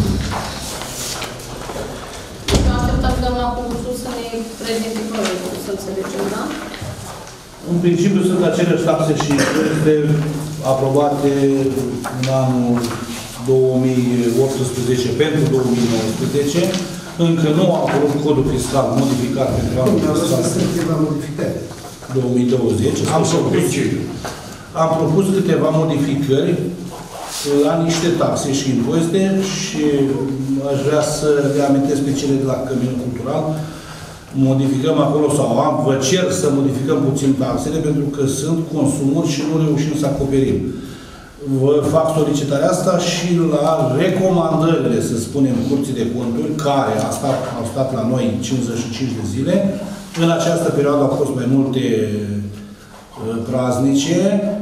Așteptați doamna Puțu să ne prezinte proiectul, să înțelegem, da? În principiu sunt aceleași taxe și impozite aprobate în anul două mii optsprezece pentru două mii nouăsprezece. Încă nu a apărut codul fiscal modificat pentru anul fiscal două mii douăzeci. Am propus, am propus câteva modificări la niște taxe și impozite și aș vrea să le amintesc pe cele de la Căminul Cultural. Modificăm acolo sau am, vă cer să modificăm puțin taxele pentru că sunt consumuri și nu reușim să acoperim. Vă fac solicitarea asta și la recomandările, să spunem, Curții de Conturi, care a stat, au stat la noi cincizeci și cinci de zile. În această perioadă au fost mai multe uh, praznice.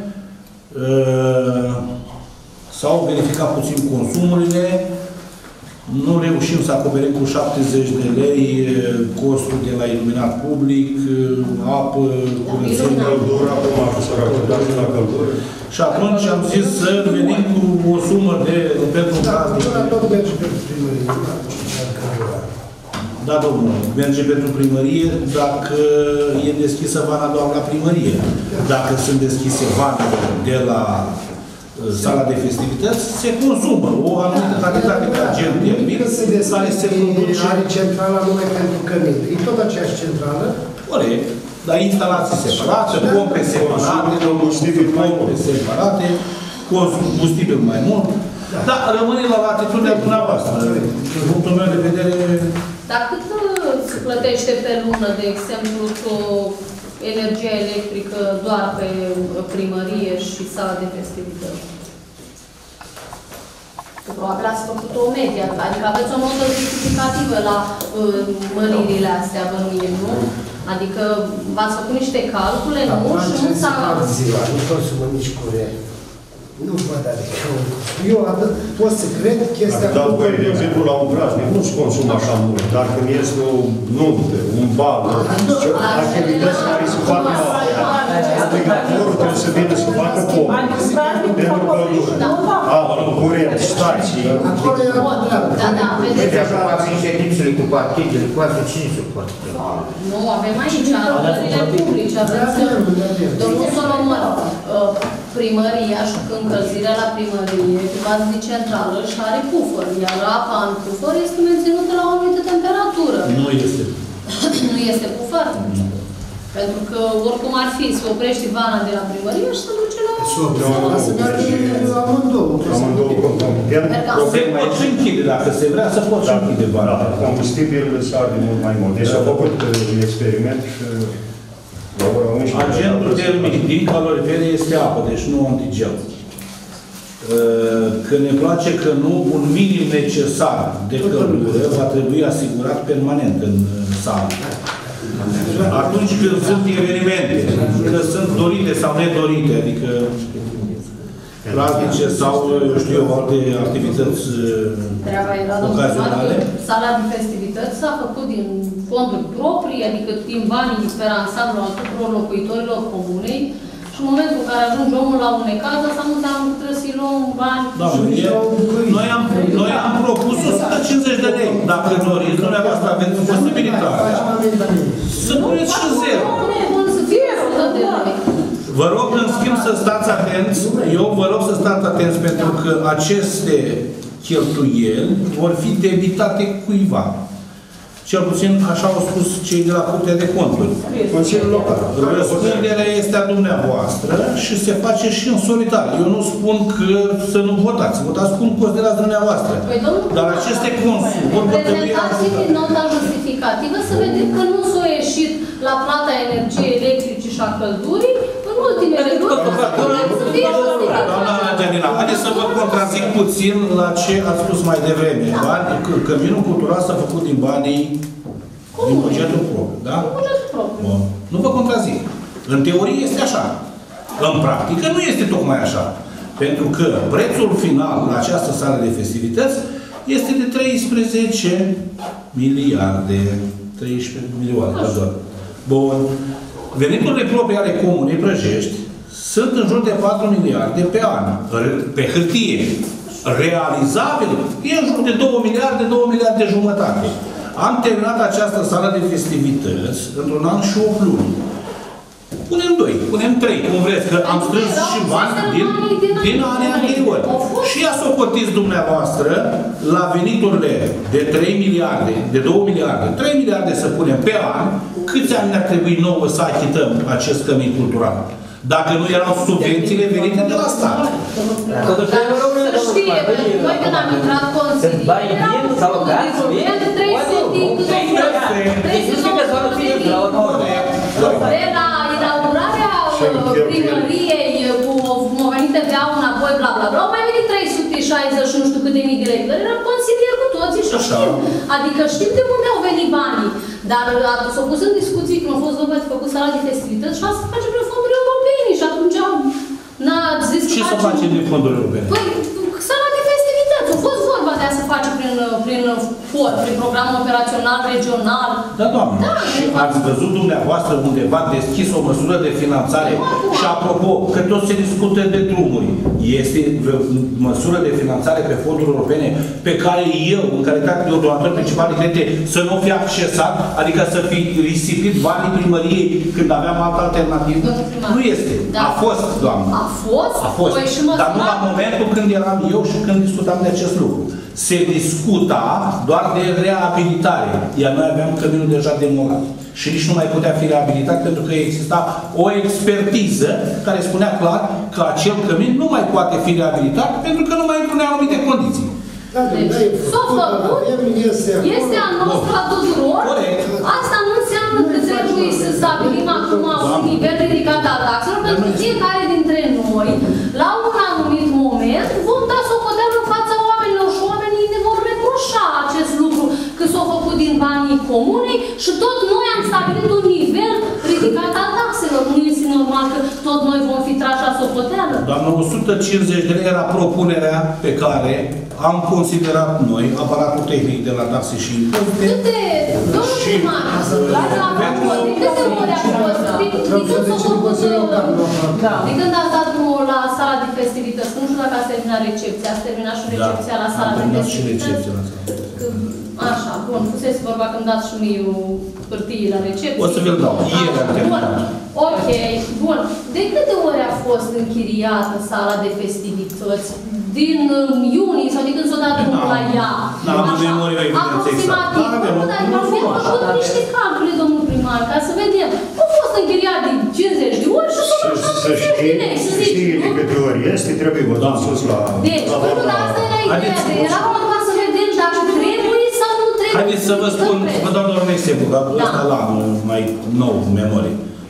Uh, S-au verificat puțin consumurile. Nu reușim să acoperim cu șaptezeci de lei costul de la iluminat public, apă, curățenie. Și atunci am zis să venim cu o sumă de pentru praznic. Da, domnul, merge pentru primărie dacă e deschisă vana doar la primărie. Dacă sunt deschise vanele de la sala de festivități, se consumă o anumită cantitate de agent termic care se produce. Are centrala numai pentru cămin. E tot aceeași centrală? Corect. Dar instalații separate, pompe separate, pompe separate, combustibil mai mult. Dar rămâne la latitudinea dumneavoastră. Din punctul meu de vedere... Dar cât se plătește pe lună, de exemplu, cu energia electrică doar pe primărie și sala de festivități? Că probabil ați făcut o medie, adică aveți o notă justificativă la uh, măririle astea, bănuim, nu? Adică v-ați făcut niște calcule, nu? Și nu s-a... ziua, nu consumă nici curent. Nu văd, adică eu atât pot să cred chestia... Dacă dau voie, de exemplu, la un praznic, nu-ți consumă așa mult, dar când este o nuntă, un bal, activități care se fac la obligatorul trebuie să vină să facă pom. Pentru căldură. Apă, curent, stații. Da, da, vedeți? Deci așa avem ședințele cu partidele, cu astea cine se poate? Nu, avem aici alările publice, aveți domnul Solomon, primăria și încălzirea la primărie, pe bază de centrală și are pufăr, iar apa în pufăr este menținută la o anumită temperatură. Nu este. Nu este pufăr? Pentru că oricum ar fi, se oprește vana de la primărie și se duce la... Să merge la amândouă. Se pot și închide, dacă se vrea, să pot și închide vana. Combustibilul s-ar de mult mai mult. Deci s-a făcut experiment și la ora Agentul termic din calorifere este apă, deci nu antigel. Că ne place că nu, un minim necesar de căldură va trebui asigurat permanent în sală. Atunci când sunt evenimente, că sunt dorite sau nedorite, adică praznice sau, eu știu eu, alte activități ocazionale. Sala de festivități s-a făcut din fonduri proprii, adică din banii pe ansamblu al tuturor locuitorilor comunei. Și în momentul în care ajunge omul la un necaz, asta nu înseamnă că trebuie să-i luăm bani. Doamne, noi am, noi am propus o sută cincizeci de lei. Dacă doriți, dumneavoastră aveți posibilitatea să puneți și zero. Să fie o sută de lei. Vă rog, în schimb, să stați atenți. Eu vă rog să stați atenți pentru că aceste cheltuieli vor fi debitate cuiva. Cel puțin așa au spus cei de la Curtea de Conturi. Consiliul Local. Răspunderea este a dumneavoastră și se face și în solitar. Eu nu spun că să nu votați. Votați cum considerați dumneavoastră. Păi, dar aceste consumuri vor trebui prezentați din nota justificativă să vedem că nu s-a ieșit la plata energiei electrice și a căldurii în ultimele luni. Doamna Gianina, haideți să vă contrazic puțin la ce ați spus mai devreme. Căminul cultural s-a făcut din banii din bugetul propriu, da? Bun. Nu vă contrazic. În teorie este așa. În practică nu este tocmai așa. Pentru că prețul final la această sală de festivități este de treisprezece miliarde. treisprezece milioane, pardon. Bun. Veniturile proprii ale Comunei Prăjești sunt în jur de patru miliarde pe an. Pe hârtie. Realizabil e în jur de două miliarde, două miliarde jumătate. Am terminat această sală de festivități într-un an și opt luni. Punem doi, punem trei, cum vreți, că am strâns și bani din, din anii anteriori. Și ia să o cotiți dumneavoastră la veniturile de trei miliarde, de două miliarde, trei miliarde să punem pe an, câți ani ne-ar trebui nouă să achităm acest cămin cultural? Dacă nu erau subvențiile venite de la stat. Să știe, noi când am intrat consilier, erau pentru trei sute de la inaugurarea primăriei cu m-au venit T V A-ul înapoi, bla bla bla, au mai venit trei sute șaizeci și nu știu cât de mii de lei. Dar eram consilier cu toții și știm. Adică știm de unde au venit banii. Dar s-au pus în discuții când au fost vorba de făcut sala de festivități și asta se face prin fonduri europene și atunci n-a zis că ce să facem din fonduri europene? Păi, sala de festivități. A fost vorba de a se face prin, prin fond, prin programul operațional regional. Da, doamne. Da, și ați văzut dumneavoastră undeva deschis o măsură de finanțare și apropo, că tot se discută de drumuri. Este măsură de finanțare pe fonduri europene pe care eu, în calitate de ordonator principal de credite, să nu fie accesat, adică să fi risipit banii primăriei când aveam altă alternativă? Nu este. Da. A fost, doamnă. A fost? A fost. Păi și dar nu la momentul când eram eu și când discutam de acest lucru. Se discuta doar de reabilitare. Iar noi aveam căminul deja demolat. Și nici nu mai putea fi reabilitat pentru că exista o expertiză care spunea clar că acel cămin nu mai poate fi reabilitat pentru că nu mai întrunea anumite condiții. Deci, s-a făcut, este a noastră a tuturor. Asta nu înseamnă că trebuie să stabilim acum un nivel ridicat al taxelor, pentru că fiecare dintre noi, la un anumit moment, vom da socoteală în fața oamenilor și oamenii ne vor reproșa acest lucru, că s-a făcut din banii comunei și tot noi am stabilit un nivel ridicat al taxelor. Nu este normal că tot noi vom fi trași la socoteală. Doamnă, o sută cincizeci de lei era propunerea pe care am considerat noi, aparatul tehnic de la taxe și impozite. Câte, domnul primar, la raport, de câte ori a fost? De când s-a făcut, de când a dat drumul la sala de festivități? Nu știu dacă ați terminat recepția, ați terminat și recepția la sala de festivități? Așa, bun, fusese vorba că îmi dați și mie o hârtie la recepție. O să vi-l dau, ieri am terminat. Ok, bun. De câte ori a fost închiriată sala de festivități? Din iunie sau de când s-a dat drumul la ea? N-am în memorie o evidență exact. Aproximativ. Nu, dar am făcut niște calcule, domnul primar, ca să vedem. A fost închiriat de cincizeci de ori și s-a dat șaptezeci de lei, să zici, știi de câte ori este, trebuie văzut sus la... Deci, nu, dar asta era ideea. Era vorba să vedem dacă trebuie sau nu trebuie. Haideți să vă spun, vă dau doar un exemplu, dar ăsta l-am mai nou în memorie.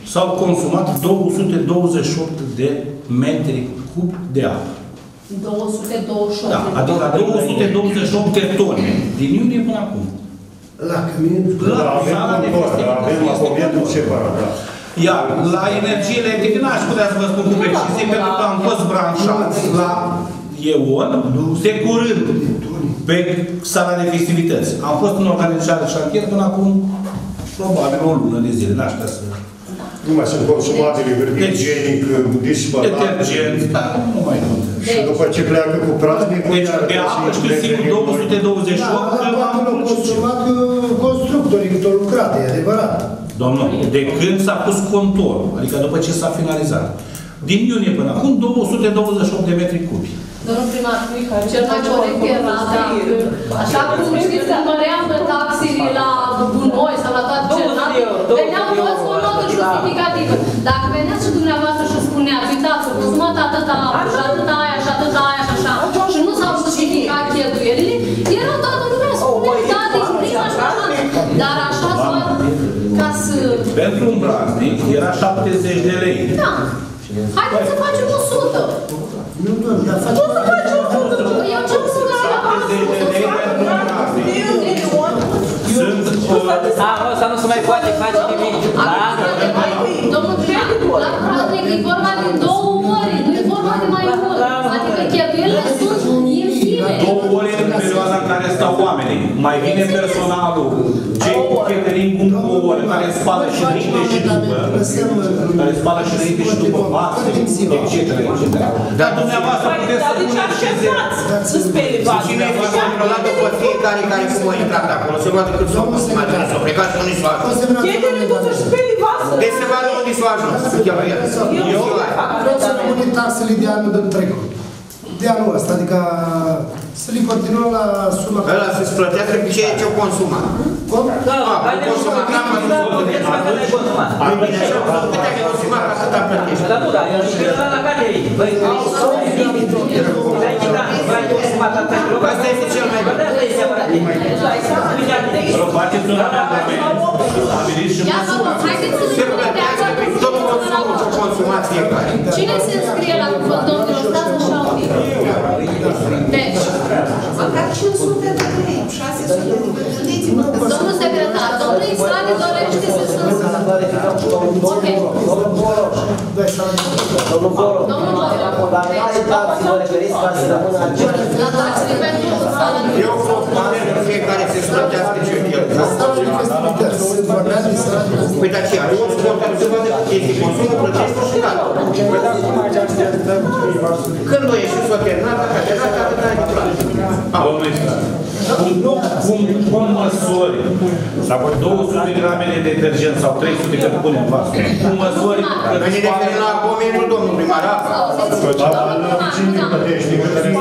s-au consumat două sute douăzeci și opt de metri cub de apă. două sute douăzeci și opt. Da, adică două sute douăzeci și opt de tone, din iunie până acum. La cămin. Da, avem contor, avem apogetul separat, da. Iar la energie electrică n-aș putea să vă spun cu precizie, pentru că am fost branșați la E.O.N de curând pe sala de festivități. Am fost în organizarea de șantier până acum probabil o lună de zile, n-aș putea să... Nu mai sunt consumabile, hârtie igienic, dispărat. Detergent, dar nu mai contează. Și după ce pleacă cu praznicul... Deci pe apă știu sigur două sute douăzeci și opt, că am consumat constructorii cât au lucrat, e adevărat. Domnul, de când s-a pus contor, adică după ce s-a finalizat, din iunie până acum, două sute douăzeci și opt de metri cubi. Domnul primar, cel mai corect era, așa cum știți că măreamă taxele la gunoi sau la toate celelalte, veneau toți cu o notă justificativă. Dacă veneați și dumneavoastră și spuneați, uitați, au consumat atâta apă și atâta aia și atâta aia și așa, și nu s-au justificat cheltuielile, erau toată lumea spunea, da, din prima și așa. Dar așa doar ca să... Pentru un braznic era șaptezeci de lei. Da. Haideți să facem o sută. Nu, nu, dar facem... Nu să facem o sută. Eu ce să vă șaptezeci de lei pentru un braznic. Sunt... Asta nu se mai poate face nimic. Domnul primar, la praznic e vorba de două ore, nu e vorba de mai mult. Adică cheltuielile sunt infime. Două ore în perioada în care stau oamenii. Mai vine personalul, cei cu catering cu două ore, care spală și înainte și după, care spală și înainte și după masă, et cetera, et cetera. Dar dumneavoastră puteți să puneți și zero. Să speli bani. Cine este controlat după fiecare care cum a intrat acolo? Se vadă cât s-au consumat, s-au plecat și unii s-au ajuns. Fiecare nu să-și speli vasă. Deci se vadă unii s-au ajuns. Eu vreau să punem taxele de anul de trecut. De anul ăsta, adică să le continuăm la suma... Ăla să-ți plătească pe ceea ce-o consumat. Cum? Da, ai consumat, n-am mai consumat. Ai bine, așa, cât ai consumat, atâta plătești. Dar nu, dar eu și eu la catering. Băi, asta este cel mai bun. Vă faceți un amendament, stabiliți și măsura. Se plătească pe tot consumul ce-o consumat fiecare. Cine se înscrie la cuvânt, domnilor? Stați așa un pic. Deci, Măcar cinci sute de lei, șase sute de lei. Gândiți-vă că domnul secretar, domnul Istrade dorește să se înscrie. Ok. Domnul Boro, Domnul Boro. dar la taxe vă referiți ca să rămână același. La taxele pentru salarii. Eu propun pentru fiecare să-și plătească ce Păi dar ce? Are o scotă, nu se vadă că este consumul, plătește și gata. Când o ieși s-o terminat, dacă a terminat, atât ai de plată. Domnule Istrade, cum, cum măsori două sute de grame de detergent sau trei sute că punem vasul? Cum măsori că Noi ne referim la comentul domnului primar apa. Cine plătește?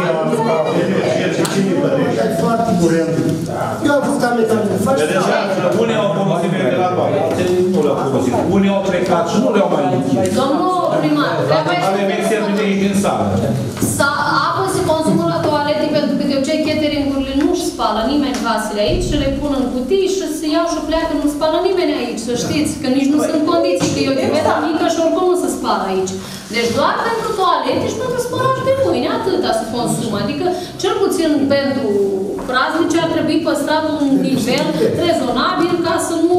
Cine plătește? Foarte curent. Eu am făcut amendamente. Vedeți, unii au folosit de la bani, alții nu le-au folosit. Unii au plecat și nu le-au mai închis. Domnul primar, trebuie să... Avem exemple de ei din sală. Apă se consumă la toalete pentru că de obicei catering-urile nu-și spală nimeni vasele aici și le pun în cutii și se iau și pleacă, nu spală nimeni aici, să știți, că nici nu sunt condiții, că e o chiuvetă mică și oricum nu se spală aici. Deci doar pentru toalete și pentru spălat de mâini, atâta se consumă. Adică, cel puțin pentru praznice ar trebui păstrat un nivel rezonabil ca să nu...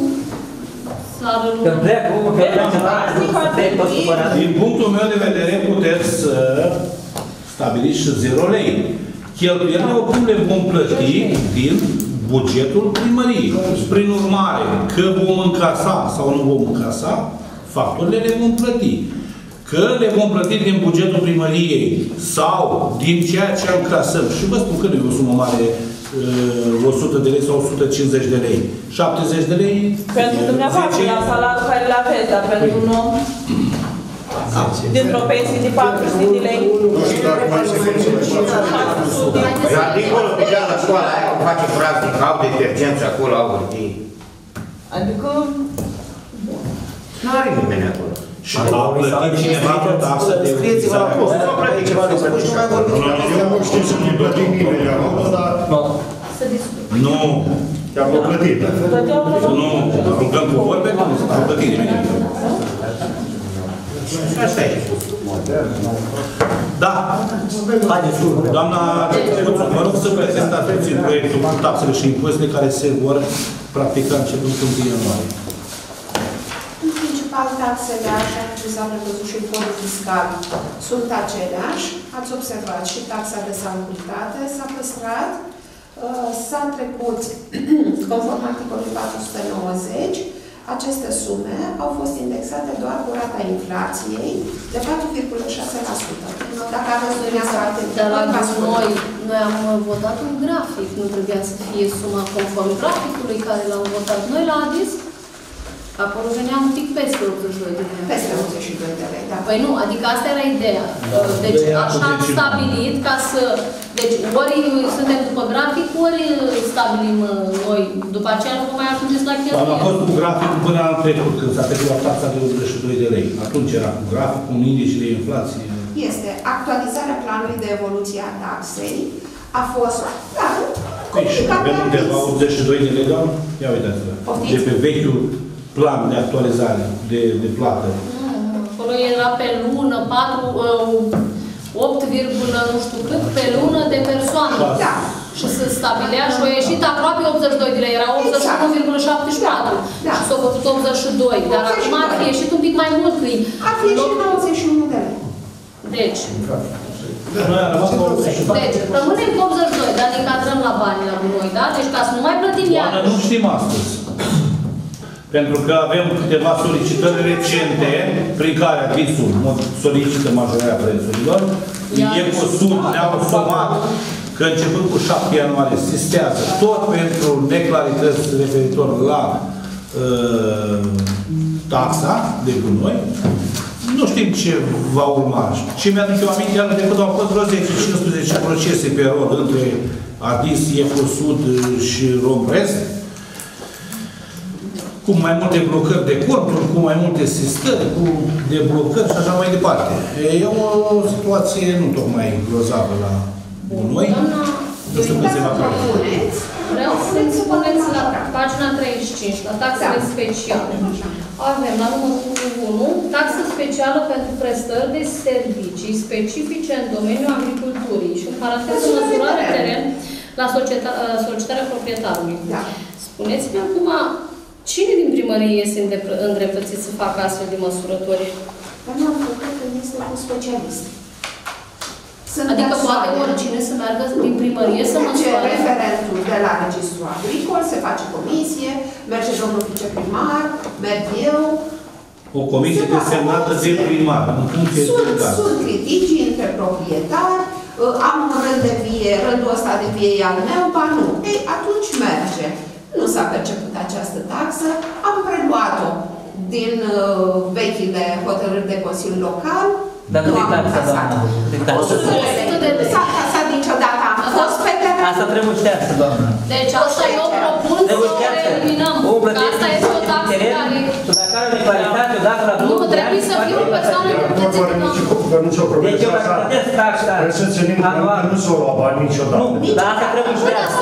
Când pleacă omul, că pleacă din punctul meu de vedere puteți să stabiliți și zero lei. Cheltuielile oricum le vom plăti din bugetul primăriei. Prin urmare, că vom încasa sau nu vom încasa, facturile le vom plăti. Că le vom plăti din bugetul primăriei sau din ceea ce încasăm. Și vă spun că nu e o sumă mare, o sută de lei sau o sută cincizeci de lei. șaptezeci de lei. Pentru dumneavoastră, la salariul care îl aveți, dar pentru un om dintr-o pensie de patru sute de lei. Nu știu dacă mai se face. Iar dincolo, pe geam la școala aia, cum face praznic, au detergenți acolo, au hârtii. Adică... N-are nimeni acolo. Și a plătit cineva o taxă de Scrieți-vă la post. Ceva de spus și nu mai vorbim. Eu nu știu să ne plătim nimeni acolo, dar... Să discutăm. Nu. Te-am plătit. Să nu aruncăm cu vorbe, că nu s-a plătit nimeni. Asta e. Da. Doamna Cuțu, vă rog să prezentați puțin proiectul cu taxele și impozitele care se vor practica începând cu întâi ianuarie. În principal, taxele, așa cum s-a prevăzut și codul fiscal, sunt aceleași. Ați observat și taxa de salubritate s-a păstrat. S-a trecut, conform articolului patru sute nouăzeci, aceste sume au fost indexate doar cu rata inflației de patru virgulă șase la sută. Dacă aveți dumneavoastră alte întrebări, noi, noi am votat un grafic, nu trebuia să fie suma conform graficului care l-am votat noi la ADIS. Acolo venea un pic peste optzeci și doi de lei. Peste optzeci și doi de lei, da. Păi nu, adică asta era ideea. Deci așa am stabilit ca să... Deci ori suntem după grafic, ori stabilim noi. După aceea nu mai ajungeți la cheltuieli. Am fost cu graficul până anul trecut, când s-a trecut la taxa de optzeci și doi de lei. Atunci era cu grafic, un indice de inflație. Este actualizarea planului de evoluție a taxei. A fost... Da, Păi și avem undeva optzeci și doi de lei, doamnă? Ia uitați-vă. De pe vechiul plan de actualizare, de, de plată. Acolo era pe lună, patru, opt, nu știu cât, pe lună de persoană. Da. Și se stabilea și a ieșit aproape optzeci și doi de lei, era optzeci și unu virgulă șaptezeci și patru. Da. Și s-a făcut optzeci și doi, dar acum ar fi ieșit un pic mai mult. Ar fi ieșit nouăzeci și unu de lei. Deci, deci, rămânem cu optzeci și doi, dar ne încadrăm la bani la noi, da? Deci ca să nu mai plătim iar. Nu știm astăzi. Pentru că avem câteva solicitări recente prin care ADIS-ul solicită majorarea prețurilor. Ecosud ne-au sumat că începând cu șapte ianuarie sistează tot pentru neclarități referitor la uh, taxa de gunoi. Nu știm ce va urma. Ce mi-aduc eu aminte, anul trecut au fost vreo zece cincisprezece procese pe rol între ADIS, Ecosud și Romprest, cu mai multe blocări de conturi, cu mai multe sistări, cu deblocări și așa mai departe. E o situație nu tocmai grozavă la noi. Nu știu când se va face. Vreau să spuneți la pagina treizeci și cinci, la taxele speciale. Avem la numărul unu, taxă specială pentru prestări de servicii specifice în domeniul agriculturii și în paranteză măsurare teren la solicitarea proprietarului. Spuneți-mi acum, cine din primărie este îndreptățit să facă astfel de măsurători? Dar nu am făcut că este un specialist. Adică poate oricine să meargă din primărie să măsoare? Referentul de la Registrul Agricol, se face comisie, merge domnul viceprimar, merg eu. O comisie desemnată de primar, în funcție de caz. Sunt critici între proprietari, am un rând de vie, rândul ăsta de vie e al meu, ba nu. Ei, atunci merge. Nu s-a perceput această taxă, am preluat-o din uh, vechile hotărâri de Consiliu Local. Dar nu e taxa, doamna. S-a taxat niciodată, am fost pe teren. Asta trebuie ștearsă, doamna. Deci asta eu propun să o eliminăm. Asta este o taxă care... Dacă are neclaritate, odată la două Nu, trebuie să fie o persoană Că nu ți-o promis asta. Trebuie să ținem că nu s-o lua bani niciodată. Nu, dar asta trebuie ștearsă.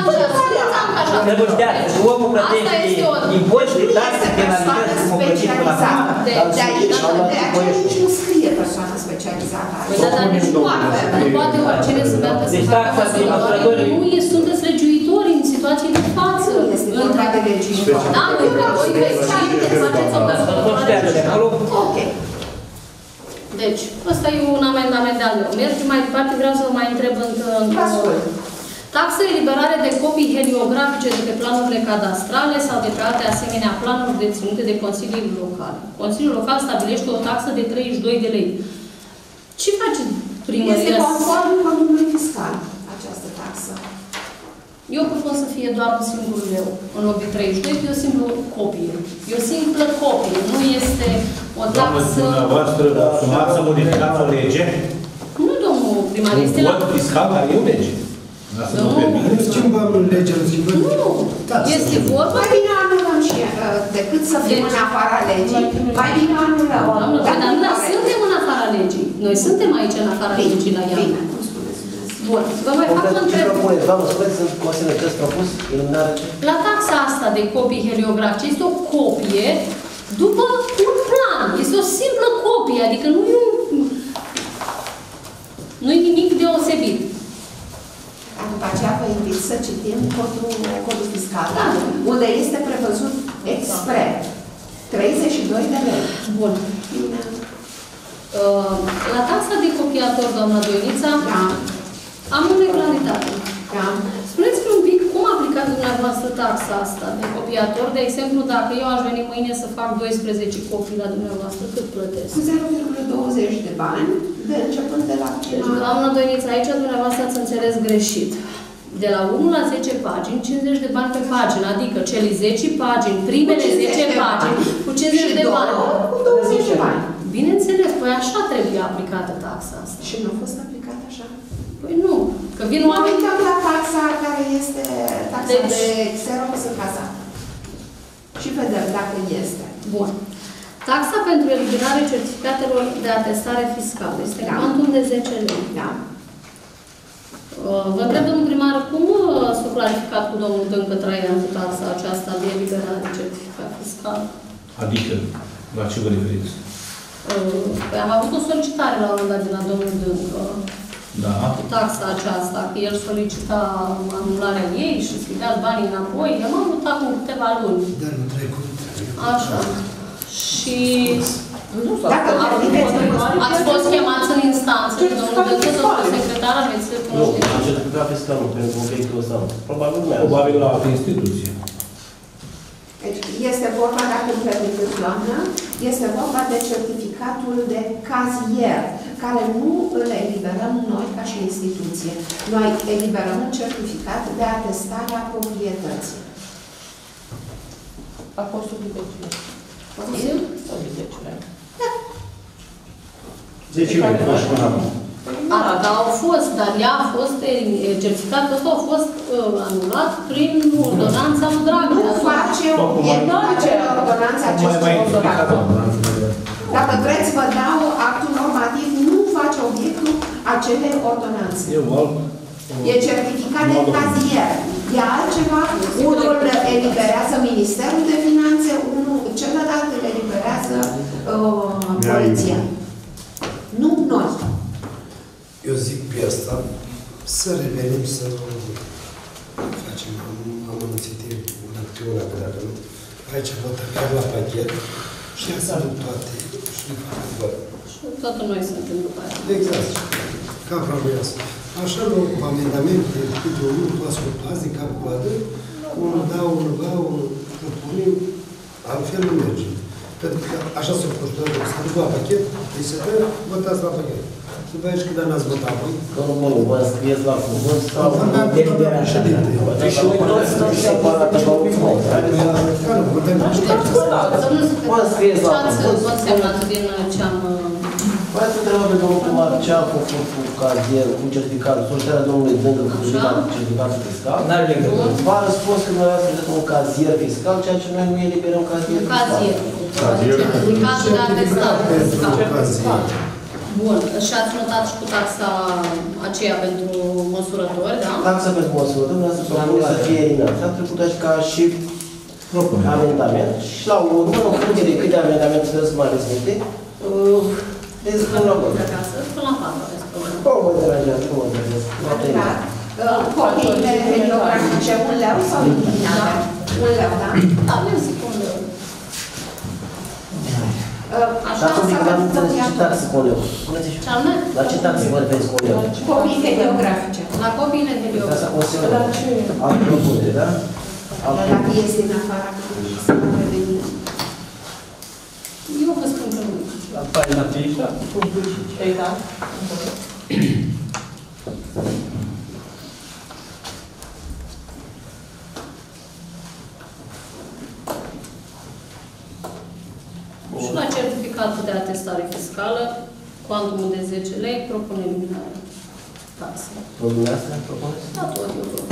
Trebuie ștearsă. Și omul plătește impozite, taxe, penalități, cum o plătit până acum. De aici, de aici nu scrie persoană specializată. Păi da, dar nici nu avem. Nu poate oricine să meargă să facă măsurătoare. Nu sunteți legiuitori în situații de față. Este vorba de legiuitori. Da, nu, că voi veți faceți o persoană. Ok. Deci, ăsta e un amendament de al meu. Mergem mai departe, vreau să vă mai întreb într-un... Taxă eliberare de copii heliografice de pe planurile cadastrale sau de pe alte asemenea planuri deținute de Consiliul Local. Consiliul Local stabilește o taxă de treizeci și doi de lei. Ce face primăria? Este conform codului fiscal această taxă. Eu propun să fie doar un singur leu în loc de treizeci și doi, e o simplă copie. E o simplă copie, nu este o taxă... Doamnă, dumneavoastră, asumați să modificați o lege? Nu, domnul primar, este la... Un vot fiscal care e o lege. Asta nu permite. Schimbăm legea, schimbăm. Nu, este vorba... Mai bine anulăm și decât să fim în afara legii, mai bine anulăm. Doamnă, dar noi suntem în afara legii. Noi suntem aici în afara legii la ea. Bun, vă mai fac o Ce întrebare. propuneți? Doamnă, spuneți, sunt Consiliul ce propus? Eliminarea ce? La taxa asta de copii heliografice este o copie după un plan. Este o simplă copie, adică nu e un... nu e nimic deosebit. După aceea vă invit să citim codul, codul fiscal, da? Unde este prevăzut expre treizeci și doi de lei. Bun. Uh, la taxa de copiator, doamna Doinița, Da. am o neglalitate. Da. Spuneți-mi un pic cum aplicați dumneavoastră taxa asta de copiator. De exemplu, dacă eu aș veni mâine să fac doisprezece copii la dumneavoastră, cât plătesc? Cu zero virgulă douăzeci de bani, de începând de la Deci, prima... doamna Doiniță, aici dumneavoastră ați înțeles greșit. De la unu la zece pagini, cincizeci de bani pe pagină, adică cele zece pagini, primele zece pagini, cu cincizeci de bani. Cu douăzeci de bani. Bineînțeles, păi așa trebuie aplicată taxa asta. Și nu a fost aplicată așa? Păi nu, că vin Nu oameni... uităm la taxa care este taxa Deci- de xerox în casa. Și vedem dacă este. Bun. Taxa pentru eliberarea certificatelor de atestare fiscală este Da. cuantum de zece lei. Da. Uh, Vă întreb, domnul primar, cum uh, s-a clarificat cu domnul Dâncă Traian cu taxa aceasta de eliberare de certificat fiscal? Adică, la ce vă referiți? Uh, Păi am avut o solicitare la un moment dat de la domnul Dâncă Da. cu taxa aceasta, că el solicita anularea ei și să-i dați banii înapoi. Eu m-am mutat cu câteva luni. Dar nu trecut. Așa. Și... Dacă permiteți, Ați fost chemați în instanță, domnul Dâncă, domnul secretar, aveți Nu, cunoștință? am certificat fiscal, nu, pentru obiectul ăsta. Probabil nu mai Probabil la altă instituție. Deci este vorba, dacă îmi permiteți, doamnă, este vorba de certificatul de cazier, care nu îl eliberăm noi ca și instituție. Noi eliberăm un certificat de atestare a proprietății. A fost obligație. zece lei, nu știu până acum. A, dar au fost, dar ea a fost, eh, certificatul ăsta a fost uh, anulat prin ordonanța lui Dragnea. Nu face obiectul acelei ordonanțe acestui ordonat. Dacă vreți, vă dau actul normativ, nu face obiectul acelei ordonanțe. Eu alt. E certificat de cazier. E altceva. Unul eliberează Ministerul de Finanțe, unul, celălalt îl eliberează uh, poliția. Nu noi. Eu zic pe asta, să revenim să facem amănunțite în acțiunea, că dacă nu, aici votăm chiar la pachet și să nu toate și nu fac doar. Și toată noi suntem după aia. Exact. Ca problema asta. Așa luăm cu amendamente, câte unul, pas cu pas, din cap cu adă, unul da, unul va, unul propunem, altfel nu merge. Pentru că așa s-a procedat, să duc la pachet, îi se dă, votați la pachet. Să vă aici cât de n-ați votat voi. Domnul Bonu, vă înscrieți la cuvânt sau Vorbeam cu doamna președinte. Deci noi toți stăm separat de la urmă. Care nu, vorbim cu Domnul Mă înscrieți la secretar, ce cuvânt. ați consemnat din ce am... Mai să întrebăm pe domnul primar ce a făcut cu cazier, cu certificatul, solicitarea domnului Dângă cu certificatul fiscal. N-are legătură. V-a răspuns că noi ați făcut un cazier fiscal, ceea ce noi nu eliberăm cazier fiscal. Cazier. Cazier. Certificatul de atestare fiscal. pentru Bun. Și ați notat și cu taxa aceea pentru măsurători, da? Taxa pentru măsurători, vreau să propune să fie eliminat. S-a trecut așa ca și amendament. Și la urmă, în funcție de câte amendamente trebuie să mai respecte, le spun la vot. Până la patru aveți probleme. Cum mă deranjează, cum mă deranjează? Adevărat. Copiile heliografice, un leu sau eliminate? Un leu, da? Da, le zic un leu. Așa Dar să zic că s-a nu înțeles ce făcut taxe cu leu. Spuneți-și. Ce anume? La ce taxe vă referiți cu leu? copii heliografice. La copiile Asta heliografice. consideră altă propunere, da? Altă Dacă este în afara copiii, să nu revenim. Eu vă spun că nu. La pagina trei, da. Ei, da. Și la certificatul de atestare fiscală, cuantumul de zece lei, propun eliminarea taxei. Dumneavoastră propuneți? Da, tot eu propun.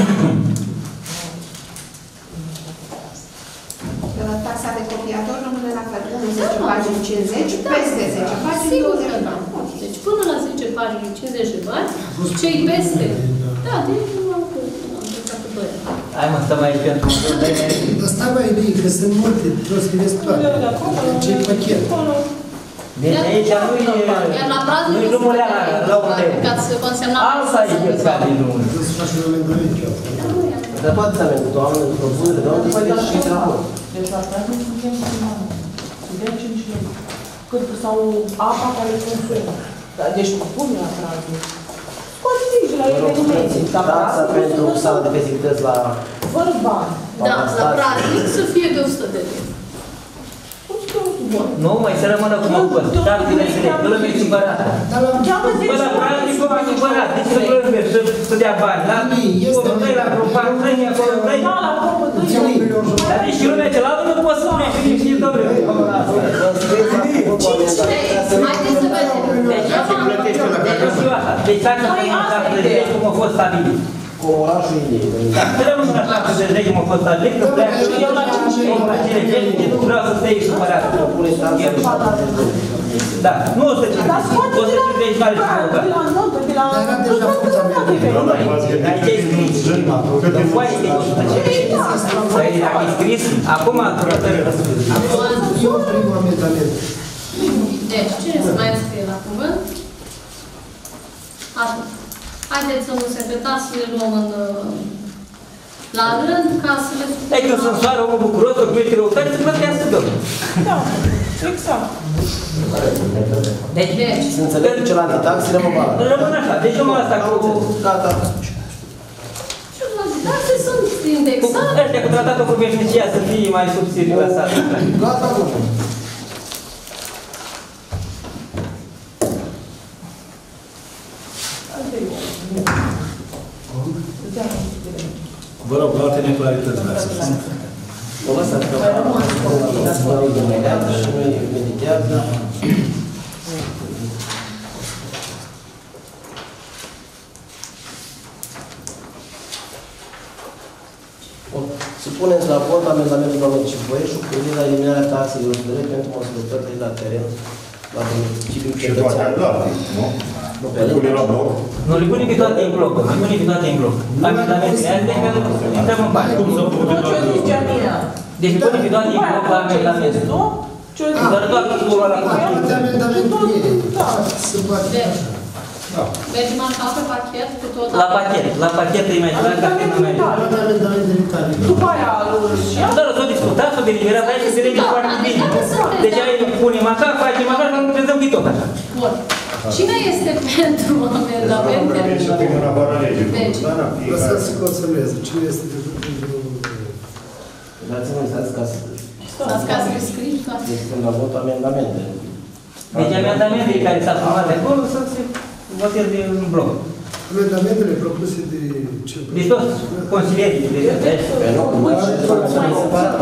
Taxa de copiator rămâne la fel, zece pagini cincizeci, peste zece pagini Sigur douăzeci că de da. bani. Ok. Deci până la zece pagini, cincizeci de bani, cei peste. Da, deci nu am trecut cu doi ani. Hai mă, stăm aici pentru un joc de Dar stai mai bine, că sunt multe, trebuie să scrieți toate. Ce pachet? Deci aici nu e... Iar la praznic nu-i drumul ăla la un leu. ca să consemnăm... Alta e găsat din drumul. Trebuie să faci un amendament. Dar poate să avem doamne, propunere, doamne, mai deci și raport. Deci la praznic suntem cinci suntem cinci lei. Cât sau apa care consumă. Deci pun la praznic. Scoate zici la evenimente. Taxa pentru sala de festivități la... Fără bani. Da, la praznic să fie de o sută de lei. Nu, mai să rămână cum au fost. șapte de lei, nu le-mi cumpărat. Bă, la praznic nu mi-a cumpărat. Deci să nu le să dea bani. La pomătăi, la propan, trăini, acolo, trăini. Da, la pomătăi. Dar deci lumea cealaltă nu poți să spune și nici și domnule. Haideți să vedem. Deci ce plătește la care? Deci taxa de lei cum a fost stabilit. Cu orașul Ilei. Da, să rămână la taxa de lei cum a fost stabilit, că pleacă și eu la cele legi, nu vreau să stai supărat. Da, nu o să citești. O să citești mare și căutat. Dar era deja fundamentul. Aici ai scris. Că foaie de o sută cincizeci. Păi, dacă ai scris, acum curătări răspuns. Eu primul amendament. Deci, cine să mai scrie la cuvânt? Atât. Haideți, domnul secretar, să le luăm în, la rând, ca să le... Ei, când sunt soară, omul bucuros, o primește răutare, să plătească domnul. Da, exact. Deci, Deci, Să înțeleg celelalte taxe, rămân bani. rămân așa. Deci, omul ăsta cu... Gata. celelalte taxe sunt indexate. Ăștia cu tratatul cu beneficia să fie mai subțiri la sat. Gata, bun. Vă rog, alte neclarități, dacă să fie. O lăsa că nu meditează și nu meditează. Supuneți la vot amendamentul doamnei Civoieșu cu privire la eliminarea taxei de urmărire pentru măsurători la teren la municipiul Și toate cetățean. date, nu? Nu pe Le pune la bloc. Nu, le pune pe toate în bloc. Le pune pe toate în bloc. Amendamentele astea, pentru că intrăm în bani. Cum să pune Nu, ce toate? zice Amina? Deci pune pe toate în bloc la amendamente. Nu? Ce zice? Dar doar pula la pachet. Toate amendamentele se poate Deci, Da. mergem așa pe pachet cu tot... La pachet. La pachet e mai clar ca pe numele. toate amendamentele tale. După aia lui și Dar o să discutați, o deliberat, hai să se lege foarte bine. Deci aici punem așa, facem așa și nu trezăm pe tot așa. Bun. Cine este pentru amendamentele? Trebuie să fim în afara legii. Deci. Da, da, fiecare. Lăsați să consemneze. Cine este pentru... Dați-vă uitați ca să... Stați ca să scrii toate. Deci când la vot amendamentele. Deci amendamentele care s-au format de acolo să se voteze în bloc. Amendamentele propuse de ce? Deci toți consilierii de deci. Pe nu, cum mai și să separat.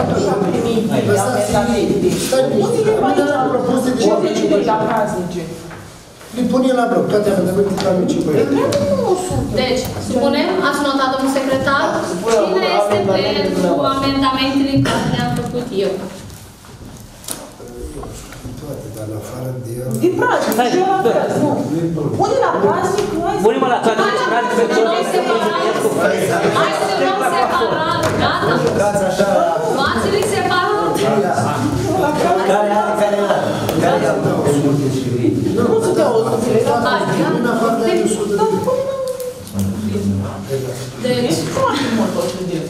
Le pune la bloc, toate amendamentele la mici băieți. Deci, supunem, ați notat, domnul secretar, cine este pentru amendamentele care le-am făcut eu? Toate, dar în afară de el... din praznic, și eu la praznic, nu. Pune la praznic, nu ai... Punem la toate praznic pentru Hai să le luăm separat, gata? Luați așa... Luați-le separat. Care are, care are? Care are? Nu se dea o zile, la Hai, În afară de el, sută de lei. deci, foarte mult o să dea.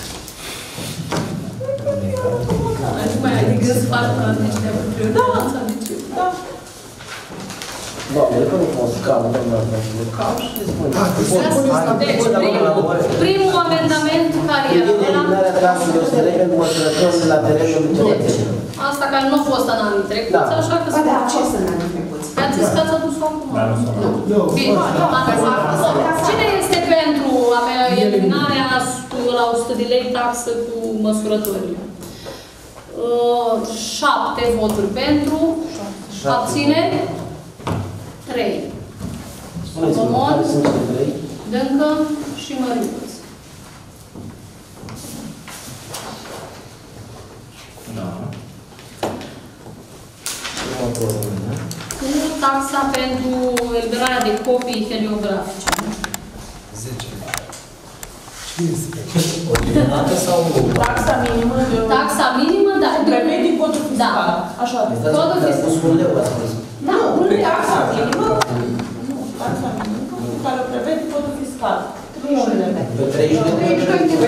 mai adică să faci la niște priorități, adică. Da. Doamne, că nu pot să calm, doamne, nu calm și le spune. Deci, primul, primul amendament care era de la... Eliminarea taxei de ospitare pentru măsurători la terenul cetățenilor. Asta care nu a fost în anii trecuți, Da. așa că... Ba da, ce sunt anii trecuți? I-ați zis că ați adus-o acum? Nu, Bine, cine este pentru eliminarea la o sută de lei taxă cu măsurătorile? Uh, șapte voturi pentru, abțineri, trei. Spuneți-mi, Comod, care sunt cele trei? Dâncă și Măriuț. Da. Nu mă pot, nu? Nu taxa pentru eliberarea de copii heliografice. zece. Cine este? Ordinată sau... Taxa minimă de... Taxa minimă, da. Prevede codul fiscal. Da. Așa. Codul fiscal. un leu, a spus. Da, un leu. Taxa minimă. Nu, taxa minimă, care o prevede codul fiscal. Pe treizeci de lei.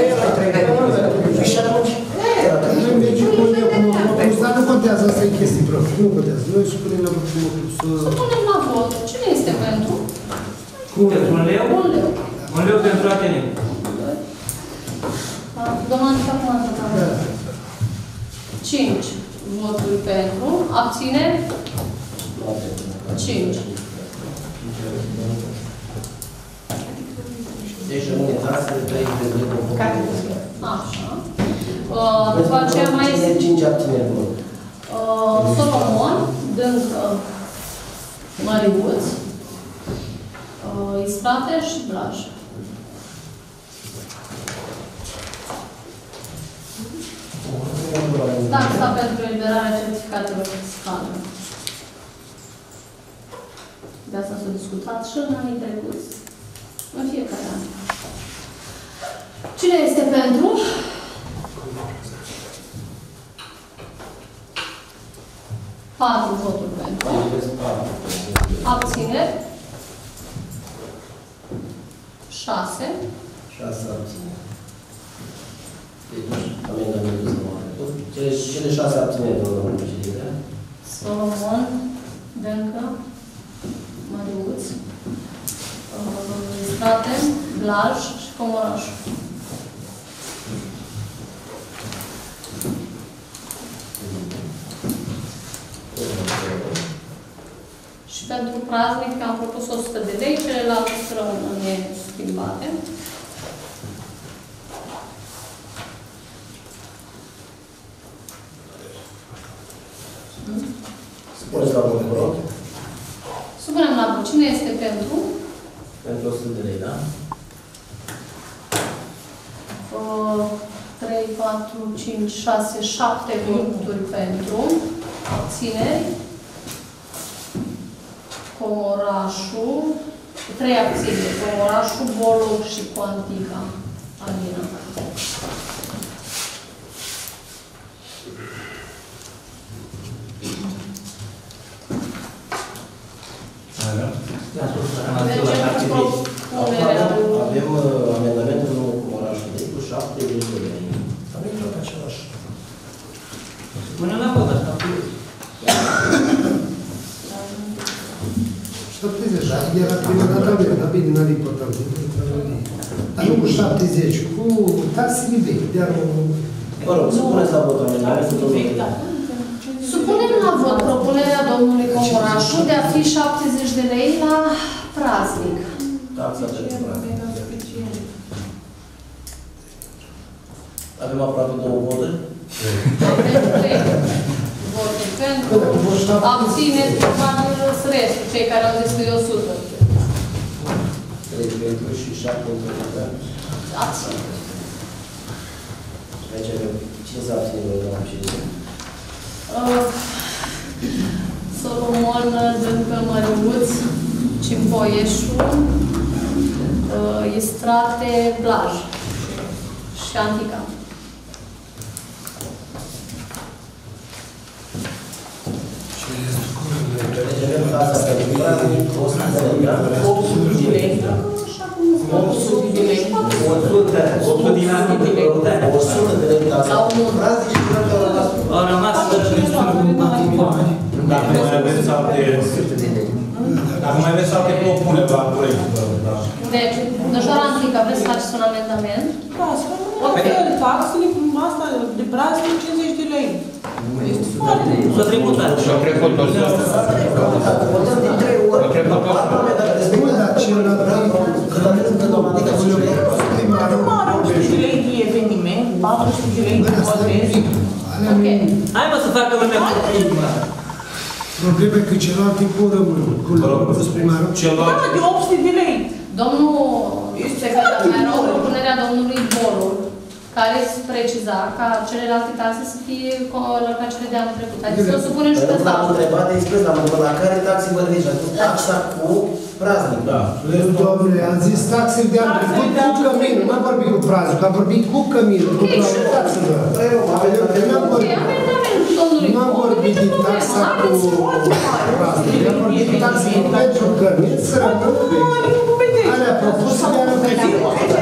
Și atunci... Dar nu contează, asta e chestii proprii, nu contează. Noi supunem la vot. Supunem la vot. Cine este pentru? Un leu? Un leu. Un leu pentru A T N. Domnul Antica, cum a întrebat? cinci voturi pentru. Abțineri? cinci. Deci rămâne taxa de treizeci de lei. Așa. După aceea mai este cinci abțineri. Solomon, Dâncă, Măriuț, Istrate și Blaj. Taxa pentru eliberarea certificatelor fiscale. De asta s-a discutat și în anii trecuți. În fiecare an. Cine este pentru? patru voturi pentru. Abțineri? șase. șase abțineri. Deci, amendamentul să moară. Cele șase abțineri, domnul președinte. Solomon, Dâncă, Măriuț, Strate, Blaj și Comoraș. Și pentru praznic am propus o sută de lei, celelalte rămân neschimbate. Spuneți la vot, vă rog. Supunem la vot. Cine este pentru? Pentru o sută de lei, da? trei, patru, cinci, șase, șapte voturi pentru. Abțineri. Comorașul. trei abțineri. Comorașul, Boloc și Cuantica. Alina. Avem amendamentul domnului Comorașul de cu șapte de lei. Avem tot același. Până la vot, asta. șaptezeci, era prima dată avem, dar bine, n-are important. Dar nu cu șaptezeci, cu taxele vechi, de-ar... Vă rog, supuneți la vot amendamentul domnului. Supunem la vot propunerea domnului Comorașu de a fi șaptezeci de lei la praznic. Taxa pentru praznic. Avem aproape două voturi. Voturi pentru, abțineți, restul, cei care au zis că e o sută. trei pentru și șapte pentru. Abține. Aici avem cine s-a abținut, doamna președinte? Solomon, Dâncă, Măriuț, Cimpoieșu, Istrate, Blaj și Antica. Deci avem taxa pentru praznic, o sută de lei, da? opt sute de lei. opt sute de lei. o sută. o sută din anii trecuți. o sută de lei taxa pentru praznic și pentru că au rămas. Au rămas Dacă mai aveți alte... Dacă mai aveți alte propuneri la proiect, vă rog, da. Deci, domnul Antica, vreți să faceți un amendament? Da, să rămână taxele, asta de praznic, cincizeci de lei. Este foarte mult. S-a trecut ani. Și-au trecut toți. Votăm din trei ori. Au trecut toți. Nu, dar celălalt... Nu mare, opt sute de lei de eveniment, patru sute de lei de botez. Ok. Hai mă să facă lumea cu Problema e că celălalt e cu rămân. Cu fost primarul. Da, de opt sute de lei. Domnul secretar, mai rog propunerea domnului Bolu care se preciza ca celelalte taxe să fie ca cele de anul trecut. Adică să o supunem și pe L-am întrebat expres, l-am întrebat la care taxe vă referiți? Taxa cu praznic. Da. Domnule, am zis taxe de anul trecut cu căminul, n-am vorbit cu praznic, am vorbit cu căminul, cu taxe de anul. Nu am vorbit de taxa cu praznic, am vorbit de taxa pentru cămin, să rămână alea propuse de anul trecut.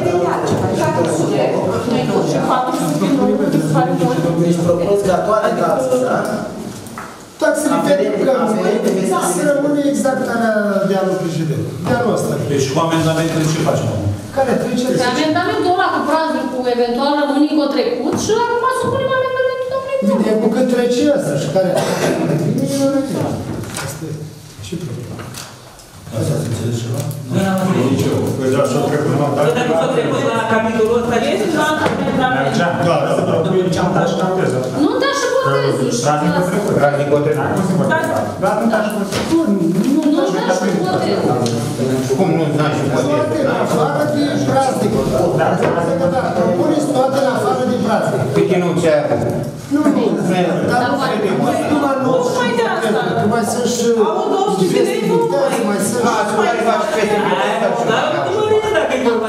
Deci propuneți ca toate taxele, da? Taxele pentru cămin să rămână exact alea de anul precedent, de anul ăsta. Deci cu amendamentele ce facem? Care trece? Pe amendamentul ăla cu praznic, cu eventual rămâni cu trecut și acum să punem amendamentul domnului. Vine cu cât trece ăsta și care vine eu la tine. Asta e. Și problema. Asta se înțelege ceva? Nu, nici eu. Păi da, și-o trecut la Dacă s-a trecut la capitolul ăsta, ce este la amendament? Da, da, da. Ce-am dat și capteză. Nu da și botezul. Praznicul trecut. Praznicul trecut. Cum se poate? Da, nu da și botezul. Nu da și botezul. Cum nu da și botezul? Toate în afară de praznic. Da, da, da. Puneți toate în afară de praznic. Câte nu ți-a... Nu, nu. Dar nu mai nu. Nu mai de asta. Nu mai sunt și... Au două sute de lei, nu mai. Mai sunt și... Ați mai faci peste Dar nu mărit dacă e vorba.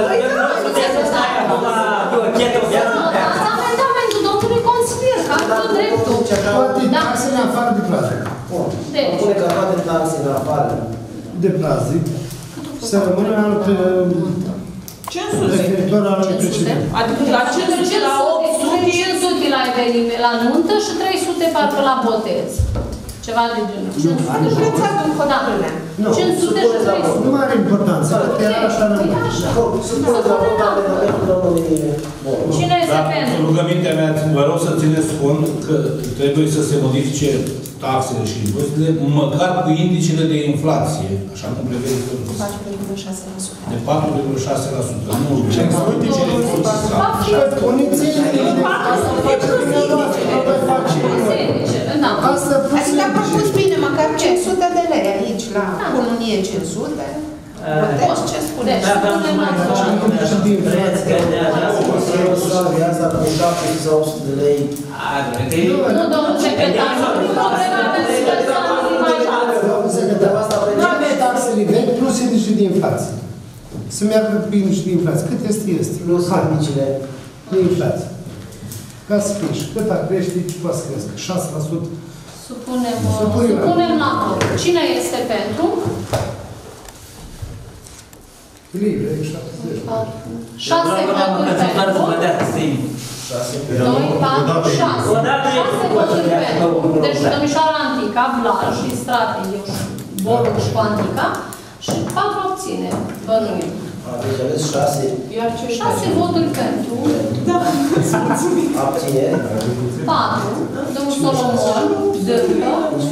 Amendamentul domnului consilier, că am tot dreptul. Toate taxele în afară de praznic. Deci. Propune ca toate taxele în afară De praznic. Să rămână în anul cinci sute. referitor la anul precedent. Adică la cinci sute, la opt sute. cinci sute la eveniment, la nuntă și trei sute parcă la botez. Ceva de genul. cinci sute și cinci sute și trei sute. Nu are importanță. Era așa rămâne. Supuneți la vot amendamentul domnului. Cine este pentru? Rugămintea mea, vă rog să țineți cont că trebuie să se modifice taxele și impozitele, măcar cu indicele de inflație, așa cum prevede codul fiscal. De patru virgulă șase la sută. Nu, indicele de fiscal. Puneți-i asta face dumneavoastră, nu mai face. Asta Adică am propus bine, măcar cinci sute de lei aici, la cununie cinci sute. Puteți ce spuneți? Da, da, nu mai facem. Vreți că de Asta cu șapte sau opt sute de lei. Nu, domnul secretar, nu problema pentru că s-a mai mult. Domnul secretar, asta prevede taxele vechi plus indicele de inflație. Să meargă cu indicele de inflație. Cât este? Este. Plus indicele de inflație. Ca să fie și cât ar crește, ce poate să crească? șase la sută. Supunem, supunem la vot. Cine este pentru? Libre, șaptezeci. șase voturi pentru. doi, patru, șase. șase voturi pentru. Deci domnișoara Antica, Vlaj, Istrate, eu și Bolu și cu Antica și patru obțineri. Bănuim. Deci aveți șase. șase voturi pentru. Abțineri. patru. Domnul Solomon, Dârcă.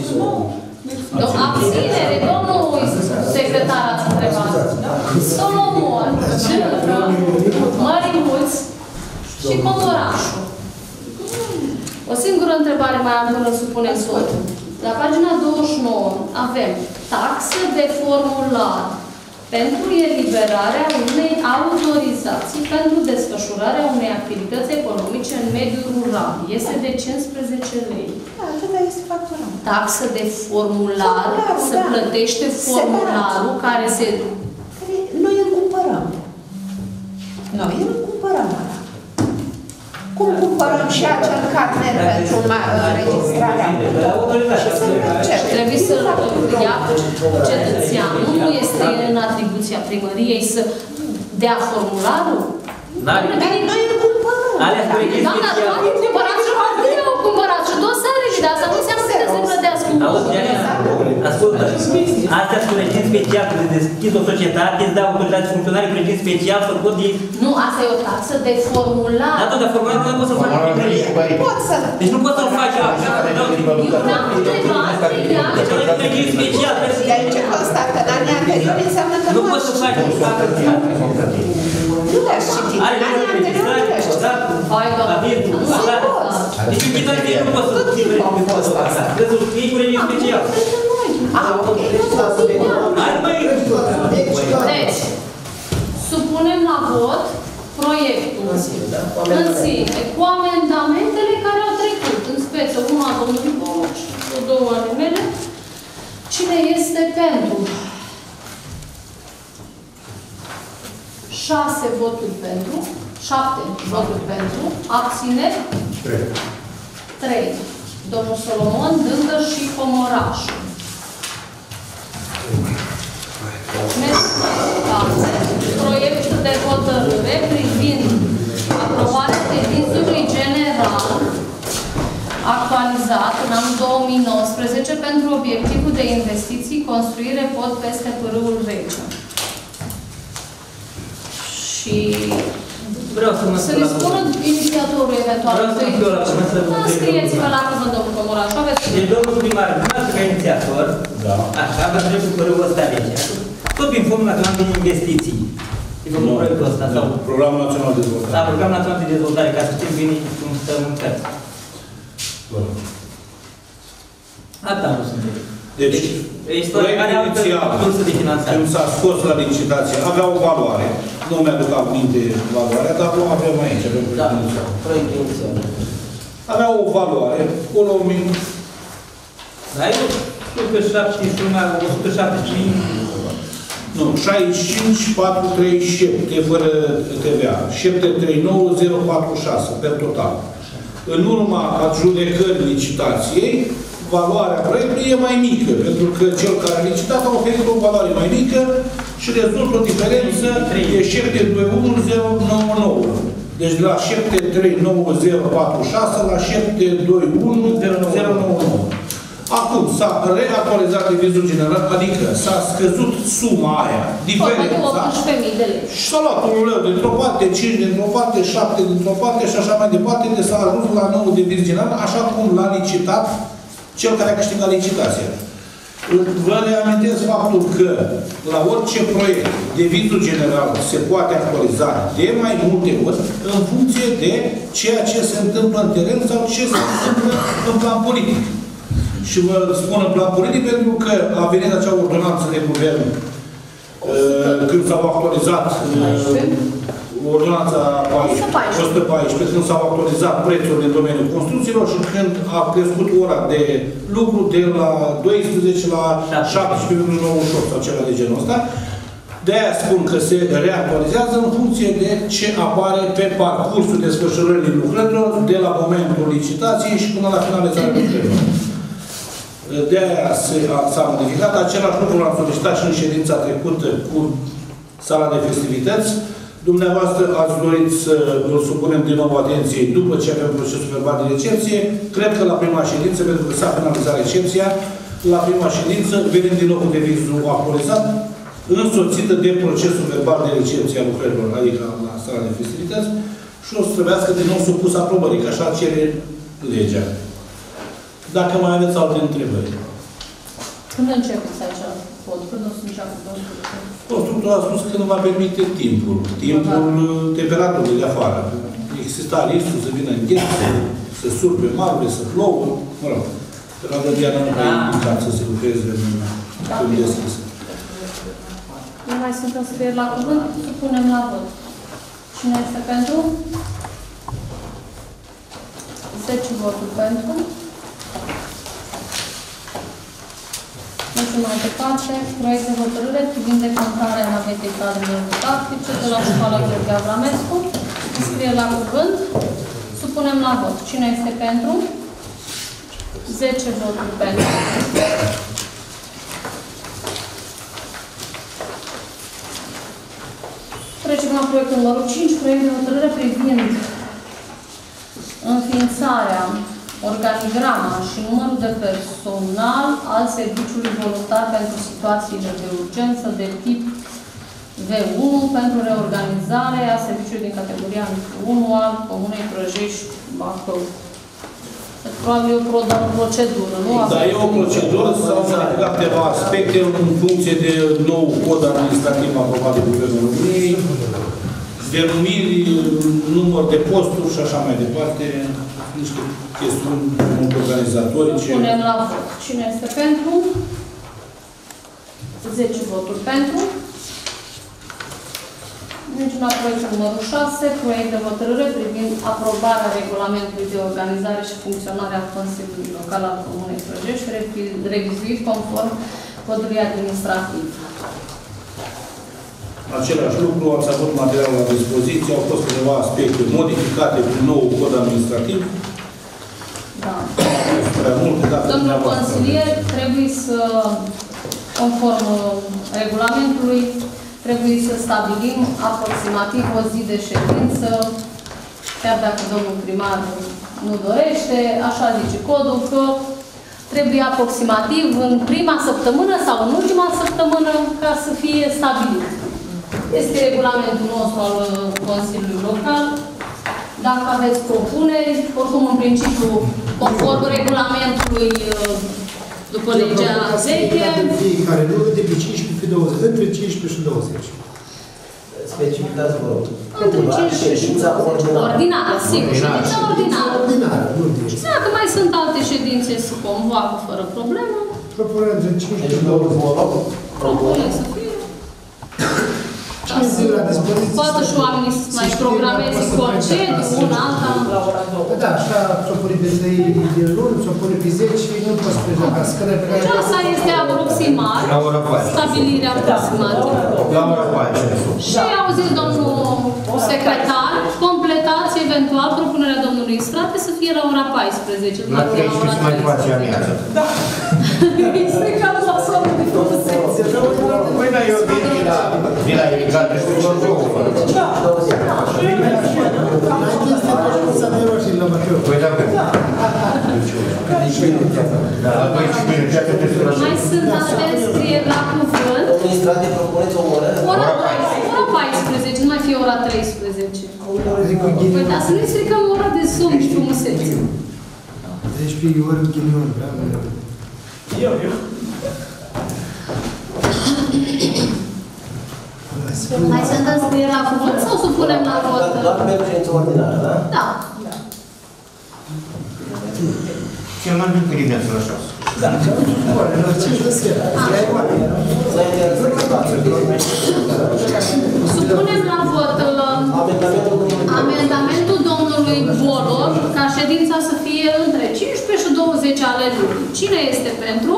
Abținere, domnul secretar ați întrebat. Solomon, Dârcă, Mărinuț și Comorașu. O singură întrebare mai am până supunem votul. La pagina douăzeci și nouă avem taxă de formular pentru eliberarea unei autorizații pentru desfășurarea unei activități economice în mediul rural. Este de cincisprezece lei. Da, atâta este facturat. Taxă de formular, se plătește formularul care se... Noi îl cumpărăm. Noi îl cumpărăm ăla. Cum cumpărăm și acel carnet pentru înregistrarea? Trebuie să ia cetățeanul, nu este în atribuția primăriei să dea formularul? Noi îl cumpărăm. Doamna, toate cumpărați și partidele au cumpărat și dosarele, dar asta nu înseamnă că se plătească un ascultă, astea sunt regim special, când deschizi o societate, îți dau autorizații funcționare cu regim special făcut de... Nu, asta e o taxă de formular. Da, tot, dar formularul nu poți să-l faci pe primărie. Deci nu poți să-l faci așa. Eu n-am întrebat, deci ăla e regim special. De aici constat că în anii anteriori înseamnă că nu poți să faci. Nu le-aș citi. În anii anteriori nu le-aș citi. Hai, doamne. Deci închitoare nu poți să-l ții pe regim special. Trebuie să-l ții cu regim special. Hai, măi! Deci, supunem la vot proiectul În sine, da? Cu în amendamentele. sine, cu amendamentele care au trecut, în speță, una a domnului Boruci și două ale mele. Cine este pentru? Șase voturi pentru, șapte voturi pentru, abțineri? Trei. Trei. Domnul Solomon, Dândă și Comorașu. Proiectul de hotărâre privind aprobarea devizului general actualizat în anul două mii nouăsprezece pentru obiectivul de investiții construire pod peste pârâul Rece. Și Vreau să mă să ne spună inițiatorul eventual. Vreau să mă fiu la cuvânt să vă întreb. Scrieți-vă la cuvânt, domnul Comorașu. Aveți Deci, domnul primar, dumneavoastră ca inițiator, Da. așa, vă întreb cu părâul ăsta aici. Tot prin Fondul Național de Investiții. E făcut proiectul ăsta, sau? Programul Național de Dezvoltare. La Programul Național de Dezvoltare, ca să știm bine cum stăm în cărți. Asta nu sunt. Deci, Deci, proiectul care altă inițial, sursă de finanțare? când s-a scos la licitație, avea o valoare. Nu mi-aduc aminte valoarea, dar o avem aici, avem Da, proiectul inițial. proiectul inițial. Avea o valoare, acolo min... Da, eu știu că șaptezeci și unu, o sută șaptezeci și cinci. Nu, șaizeci și cinci patru treizeci și șapte, fără T V A. șapte trei nouă zero patru șase, per total. În urma adjudecării licitației, valoarea proiectului e mai mică, pentru că cel care a licitat a oferit o valoare mai mică și rezultă o diferență de șapte doi unu zero nouă nouă. Deci de la șapte trei nouă zero patru șase la șapte doi unu zero nouă nouă. Acum s-a reactualizat devizul general, adică s-a scăzut suma aia, diferența. optsprezece mii de lei. Și s-a luat un leu dintr-o parte, cinci dintr-o parte, șapte dintr-o parte și așa mai departe, de s-a ajuns la nou deviz general, așa cum l-a licitat cel care a câștigat licitația. Vă reamintesc faptul că la orice proiect, devizul general se poate actualiza de mai multe ori în funcție de ceea ce se întâmplă în teren sau ce se întâmplă în plan politic. Și vă spun în plan politic pentru că a venit acea ordonanță de guvern când s-au actualizat ordonanța o sută paisprezece, când s-au actualizat prețurile în domeniul construcțiilor și când a crescut ora de lucru de la doisprezece la șaptesprezece virgulă nouăzeci și opt sau ceva de genul ăsta. De-aia spun că se reactualizează în funcție de ce apare pe parcursul desfășurării lucrărilor de la momentul licitației și până la finalizarea lucrărilor. De-aia s-a modificat. Același lucru l-am solicitat și în ședința trecută cu sala de festivități. Dumneavoastră ați dorit să îl supunem din nou atenției după ce avem procesul verbal de recepție. Cred că la prima ședință, pentru că s-a finalizat recepția, la prima ședință venim din nou cu devizul actualizat, însoțită de procesul verbal de recepție a lucrărilor, adică la sala de festivități, și o să trebuiască din nou supus aprobării, că așa cere legea. Dacă mai aveți alte întrebări. Când începeți aici? Când o să înceapă? Constructorul a spus că nu va permite timpul. Timpul temperaturii de afară. Exista riscul să vină în ghet, să surpe marele, să plouă. Mă rog, perioada de iarnă nu mai indicat să se lucreze în deschis. Nu mai sunt înscrieri la cuvânt, supunem la vot. Cine este pentru? zece voturi pentru. Mergem mai departe. Proiect de hotărâre privind decontarea navetei cadrelor didactice de la școala Gheorghe Avramescu. Înscriere la cuvânt. Supunem la vot. Cine este pentru? zece voturi pentru. Trecem la proiectul numărul cinci, proiect de hotărâre privind înființarea, organigrama și numărul de personal al serviciului voluntar pentru situațiile de urgență de tip V unu pentru reorganizarea serviciului din categoria unu al Comunei Prăjești-Bacău. Probabil e o procedură, nu? Da, e o procedură, s-au modificat câteva aspecte în funcție de nou cod administrativ aprobat de Guvernul României, denumiri, număr de posturi și așa mai departe, niște chestiuni organizatorice. Punem la vot. Cine este pentru? zece voturi pentru. Trecem la proiectul numărul șase, proiect de hotărâre privind aprobarea regulamentului de organizare și funcționare a Consiliului Local al Comunei Frăjești, revizuit conform codului administrativ. Același lucru, ați avut materialul la dispoziție, au fost câteva aspecte modificate prin nou cod administrativ. Da. Prea multe, dacă Domnul consilier, trebuie să, conform regulamentului, trebuie să stabilim aproximativ o zi de ședință, chiar dacă domnul primar nu dorește, așa zice codul, că trebuie aproximativ în prima săptămână sau în ultima săptămână ca să fie stabilit. Este regulamentul nostru al Consiliului Local. Dacă aveți propuneri, oricum în principiu, conform regulamentului după legea veche. Fiecare lună de pe cincisprezece pe douăzeci, între cincisprezece și douăzeci. Specificați, vă rog. Între cincisprezece și douăzeci. Ordinară, sigur. Ședința ordinară. Ordinară, nu de Și dacă mai sunt alte ședințe, se convoacă fără problemă. Propunerea între cincisprezece și douăzeci. Propune să fie. Poate și oamenii să mai programeze concediu, una, alta. Da, așa s-o pune pe trei din luni, s-o pune pe zece, nu poți pleca ca scăre pe care... Și asta este aproximat, stabilirea aproximativă. La ora paisprezece. Și auziți, domnul secretar, completați eventual propunerea domnului Strate să fie la ora paisprezece. La treisprezece se mai face amiază. Da. Este cam la somn de frumusețe. Păi, da, eu vin de la... De la emigrant, trebuie să două fără. Da. Păi, da, că... La doisprezece minute, dacă te sună... Mai sunt alte scrieri la cuvânt. Domnul Strate, propuneți o oră? Ora paisprezece, nu mai fie ora treisprezece. Păi, dar să nu-i stricăm ora de somn și frumusețe. Deci pe ori ghinion, bravo. Eu, eu. Mai sunt înscrieri la cuvânt sau supunem la vot? Doar pentru ședință ordinară, da? Da. Cel mai mult pe dimineața la șase. Da. Supunem la vot amendamentul domnului Bolor ca ședința să fie între cincisprezece și douăzeci ale lunii. Cine este pentru?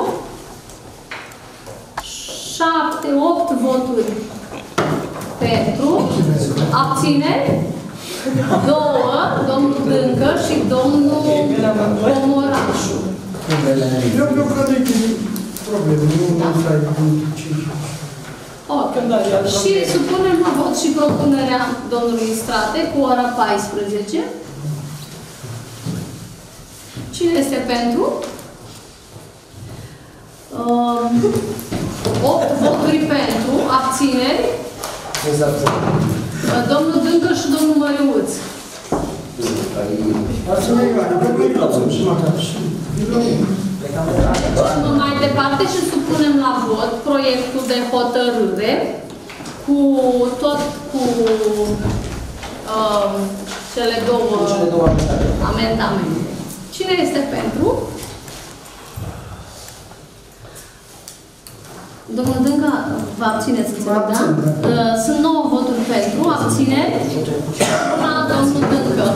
șapte, opt voturi pentru, abțineri, două, domnul Dâncă și domnul Comorașu. Eu nu cred că e probleme, nu stai cu cinci. Ok. Și supunem la vot și propunerea domnului Strate cu ora paisprezece. Cine este pentru? opt voturi pentru, abțineri. Domnul Dâncă și domnul Măriuț. Mergem mai departe și supunem la vot proiectul de hotărâre cu tot cu uh, cele două amendamente. Cine este pentru? Domnul Dâncă, vă abțineți, înțeleg, da? Sunt nouă voturi pentru, abțineri. Una, domnul Dâncă.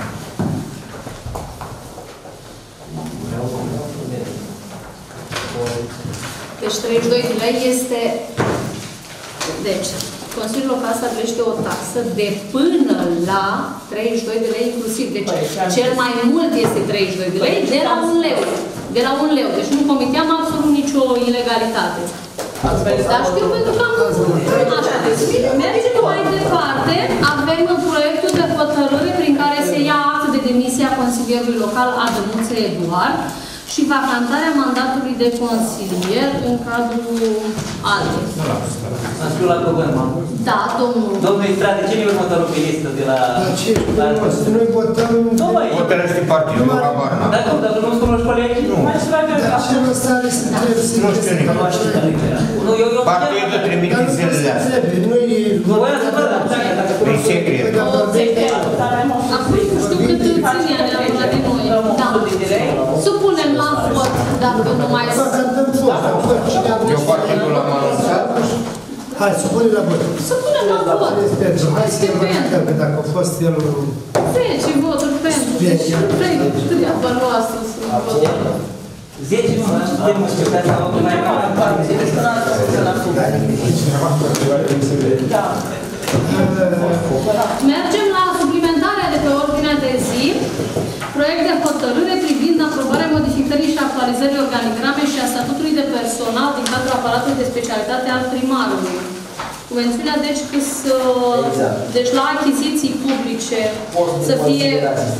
Deci treizeci și doi de lei este... Deci, Consiliul Local stabilește o taxă de până la treizeci și doi de lei inclusiv. Deci, cel mai mult este treizeci și doi de lei de la un leu. De la un leu. Deci nu comiteam absolut nicio ilegalitate. Dar știu pentru că am așa. Mergem mai departe. Avem proiectul de hotărâre prin care se ia act de demisie a consilierului local Adămuță Eduard și vacantarea mandatului de consilier în cadrul ALDE. Am scriu la cuvânt, mă. Da, domnul. Domnul Strate, cine e următorul pe listă de la... Noi votăm... Nu, băi. Hotărăște partidul, nu la barna. Dar cum, dacă nu-ți cunoști colegii? Nu. Dar ce nu stare să trebuie să... Nu știu nimic. Nu, eu... Partidul trimite zilele astea. Voia să văd, dacă... E secret. Acum știu cât ține la din noi. Da. Supunem la vot, dacă nu mai sunt. Eu partidul l-am anunțat. Hai, să punem la vot. Să punem la vot. Hai să verificăm, că dacă a fost el... zece voturi pentru. Cât de valoroasă sunt voturi? zece nu suntem așteptați la votul mai mare. Mergem la suplimentarea de pe ordinea de zi. Proiect de hotărâre privind aprobarea modificării și actualizării organigramei și a statutului de personal din cadrul aparatului de specialitate al primarului. Cu mențiunea, deci, că să, Exact. deci la achiziții publice să fie...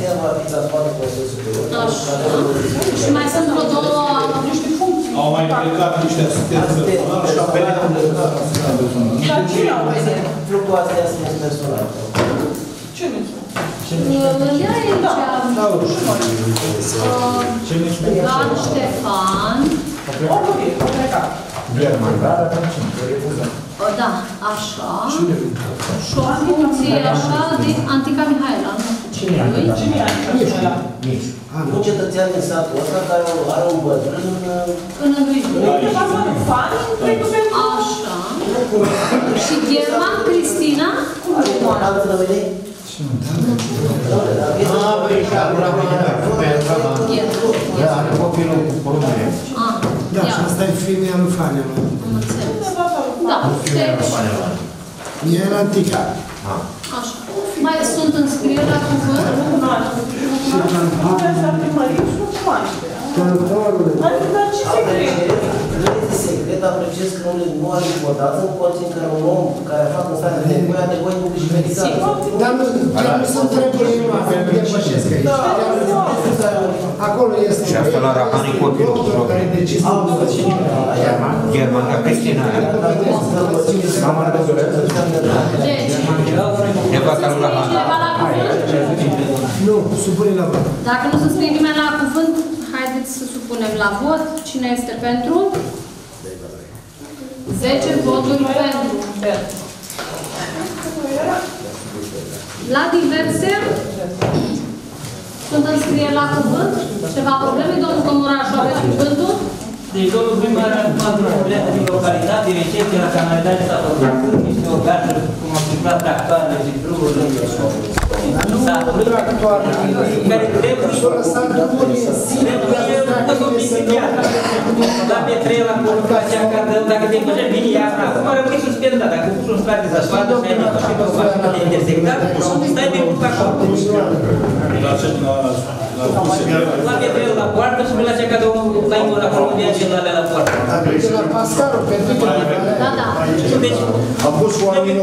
Așa. Și mai sunt vreo două... Au mai plecat niște asistenți personali și au venit în asistență personală. Dar ce au venit? Fluctuația asistență personală. Ce mici? Ia aici... Dan Ștefan... O murit, o plecat. German, dar atunci nu refuzăm. Da, așa. Și o funcție așa de Antica Mihaela, nu știu Cine e lui. Antica? Cine e Antica? Nici. Un cetățean din satul ăsta care are un bătrân În lui. Undeva să nu fani, cred că pentru... Așa. Și German Cristina? are altă numele? Ah, băi, și acum la mine, da, are copilul cu porumele. Ah, Da, și ia. asta e femeia lui Fania. Am înțeles. Da, deci... E era antica. Așa. Mai sunt înscrieri la cuvânt? Nu cunoaște. Nu cunoaște. Nu cunoaște primărie și nu cunoaște. Controlul. Adică, dar ce se crede? Nu este secret, apreciez că nu, nu are importanță în condiții în care un om care a fapt în stare de nevoie are nevoie de și medical. Dar nu, chiar nu sunt treburi inoare, nu depășesc aici. Acolo este... Și asta la Rahani copilul. Doctorul care decide... German, German, ca Cristina. Mama de doreță. Deci... Eva ca lui Rahani. Cineva la cuvânt? Nu, supune la vot. Dacă nu se scrie nimeni la cuvânt, haideți să supunem la vot. Cine este pentru? zece voturi pentru. La diverse, sunt înscrieri la cuvânt. Ceva probleme? Domnul Comorașu, aveți cuvântul? Deci domnul primar a acum problemă din localitate, recepție la canalitate s-a făcut niște organuri, cum au întâmplat tractoarele și drumurile satului, care trebuie la Petrel, la Colucația, dacă te pășești bine iarna, acum rămâi suspendat, dacă puși un strat de zasfaltă și ai nici și pe o față de intersectat, stai pe mult acolo. La Petrel, la poartă și la cea ca de la inul acolo, unde e agendale la poartă. De la Pascarul, pentru că... Da, da. Deci, Am pus cu oamenii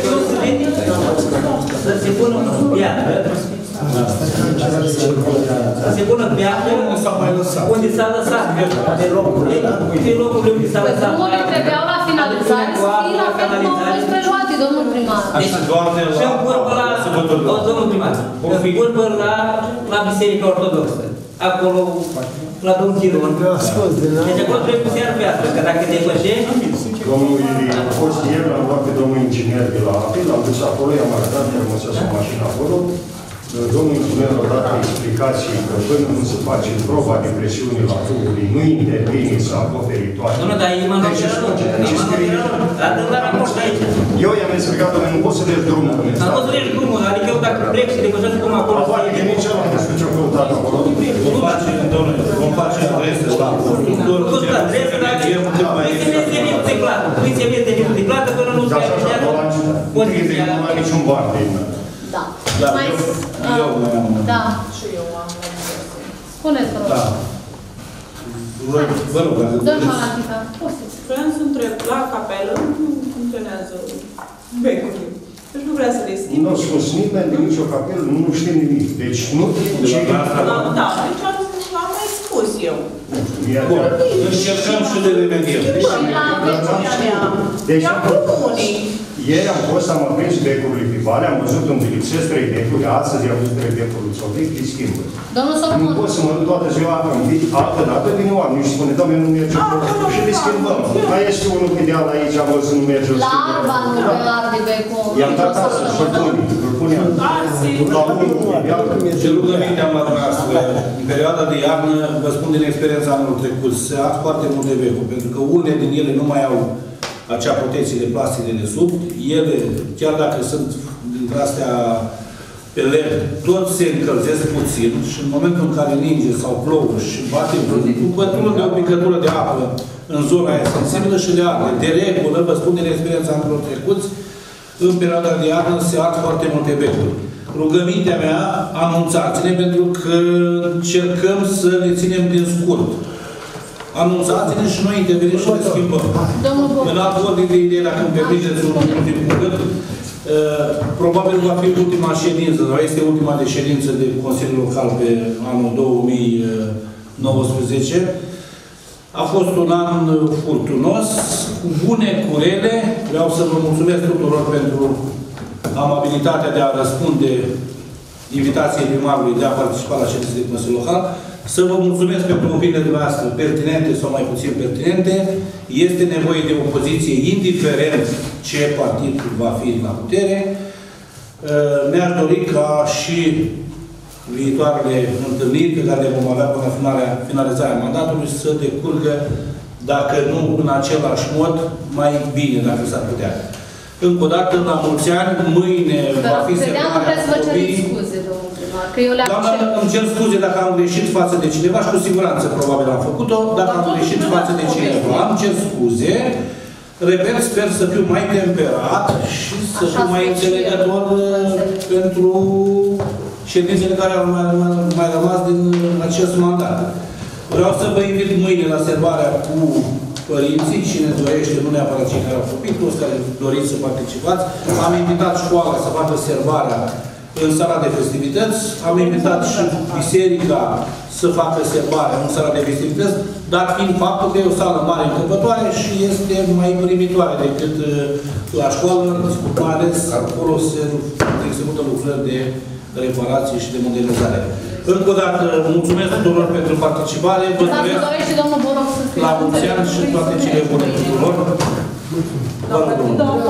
să se pună un piatră, să se pună piatră unde s-a lăsat, pe locurile, pe locurile unde s-a lăsat. Drumurile trebuiau la finalizare să fie la fel cum au fost preluate, domnul primar. Deci, și în curbă la, domnul primar, în curbă la, la Biserica Ortodoxă, acolo, la domnul Chiron. Deci acolo trebuie pus iar piatră, că dacă depășești, Domnul Ilie, a fost ieri, l-am luat pe domnul inginer de la A P I, l-am dus acolo, i-am arătat, i-am lăsat o mașină acolo. Domnul inginer a dat explicații că până nu se face proba de presiune la tuburi, nu intervine să acoperi toate. nu, nu, dar e mă Deci, Dar la raport aici. eu i-am explicat, domnule, nu poți să dezi drumul. Dar poți să legi drumul, adică eu dacă plec și depășesc cum acolo... Afară de nici ăla, nu știu ce-o căutat acolo. Vom face, domnule, vom face adrese la constructor. Nu sunt adrese, dar nu se merge de de plată. Nu se merge de de plată până nu se Dar așa, așa, poziția. Nu mai niciun bar de Da. Da, Mai... eu, eu mai am. Da. Și eu am. Spuneți, vă rog. Da. Vă vă rog, Domnul Antica, poftiți. Vreau să întreb, la capelă nu funcționează becurile. Deci nu vrea să le schimb. nu a spus nimeni de nicio capelă, nu știm nimic. Deci nu... ce- Da, da, deci am, am mai spus eu. Bun, încercăm și de remediem. Și la vecina mea. Deci, I-am făcut unii. ieri am fost, am aprins becurile pe vale, am văzut un lipsesc trei becuri, astăzi am văzut trei becuri, sau trei, îi schimbă. Domnul Nu Solomon. pot să mă duc toată ziua în vit, altă dată vine oameni și spune, doamne, nu merge acolo și le schimbăm. Mai este unul pe deal aici, am văzut, nu merge, îl La schimbăm. Arba, nu pe Arde Becu. I-am dat asta, și-l pune, îl pune la unul pe deal. Ce rugăminte am la dumneavoastră, în perioada de iarnă, vă spun din experiența anul trecut, se ard foarte multe becuri, pentru că unele din ele nu mai au acea protecție de plastic de desubt. Ele, chiar dacă sunt dintre astea pe lemn, tot se încălzesc puțin și în momentul în care ninge sau plouă și bate vântul, pătură de o picătură de apă în zona aia sensibilă și de arde. De regulă, vă spun din experiența anilor trecuți, în perioada de iarnă se ard foarte multe becuri. Rugămintea mea, anunțați-ne, pentru că încercăm să le ținem din scurt. Anunțați-ne și noi intervenim și le schimbăm. În altă ordine de idee, dacă îmi permiteți un ultim cuvânt, probabil va fi ultima ședință, sau este ultima de ședință de Consiliul Local pe anul două mii nouăsprezece. A fost un an furtunos, cu bune, cu rele. Vreau să vă mulțumesc tuturor pentru amabilitatea de a răspunde invitației primarului de a participa la ședința de Consiliul Local. Să vă mulțumesc pentru opiniile dumneavoastră pertinente sau mai puțin pertinente. Este nevoie de opoziție, indiferent ce partid va fi la putere. Mi-aș dori ca și viitoarele întâlniri pe care le vom avea până la finalizarea mandatului să decurgă, dacă nu în același mod, mai bine, dacă s-ar putea. Încă o dată, la mulți ani, mâine va fi semnarea copii. Doamna, îmi cer scuze dacă am greșit față de cineva și cu siguranță probabil am făcut-o. Dacă am greșit față de cineva, îmi cer scuze. Repet, sper să fiu mai temperat și să fiu mai înțelegător pentru ședințele care au mai, mai, mai rămas din acest mandat. Vreau să vă invit mâine la serbarea cu părinții, cine dorește, nu neapărat cei care au copii, toți care doriți să participați. Am invitat școala să facă serbarea în sala de festivități, am invitat și biserica să facă serbarea în sala de festivități, dar fiind faptul că e o sală mare încăpătoare și este mai primitoare decât la școală, mai ales acolo se execută lucrări de reparație și de modernizare. Încă o dată, mulțumesc tuturor pentru participare. Vă doresc la mulți ani și toate cele bune tuturor. Vă rog, domnul.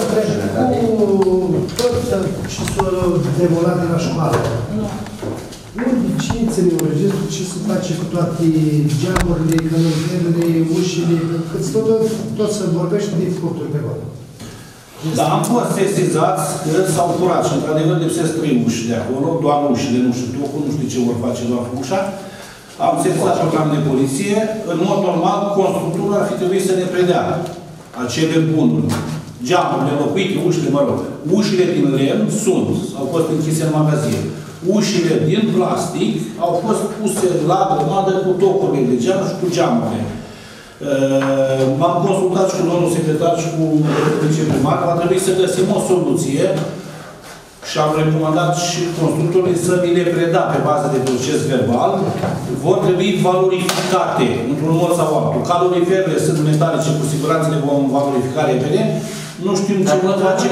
Cu tot ce s-a demolat de la școală. Unde, cine ține un registru, ce se face cu toate geamurile, călăuzerile, ușile, că tot, tot se vorbește de furturi pe acolo. Da, am fost sesizați că s-au furat și într-adevăr lipsesc trei uși de acolo, doar ușile, nu știu tocul, nu știu ce vor face doar cu ușa. Am sesizat program de poliție. În mod normal, constructorul ar fi trebuit să ne predea acele bunuri. Geamurile înlocuite, ușile, mă rog. Ușile din lemn sunt, au fost închise în magazin. Ușile din plastic au fost puse la grămadă cu tocurile de geam și cu geamurile. M-am consultat și cu domnul secretar și cu viceprimar. Va trebui să găsim o soluție și am recomandat și constructorii să mi le preda pe bază de proces verbal. Vor trebui valorificate într-un mod sau altul. Caloriferele sunt metalice, cu siguranță le vom valorifica repede. Nu știm ce vom face.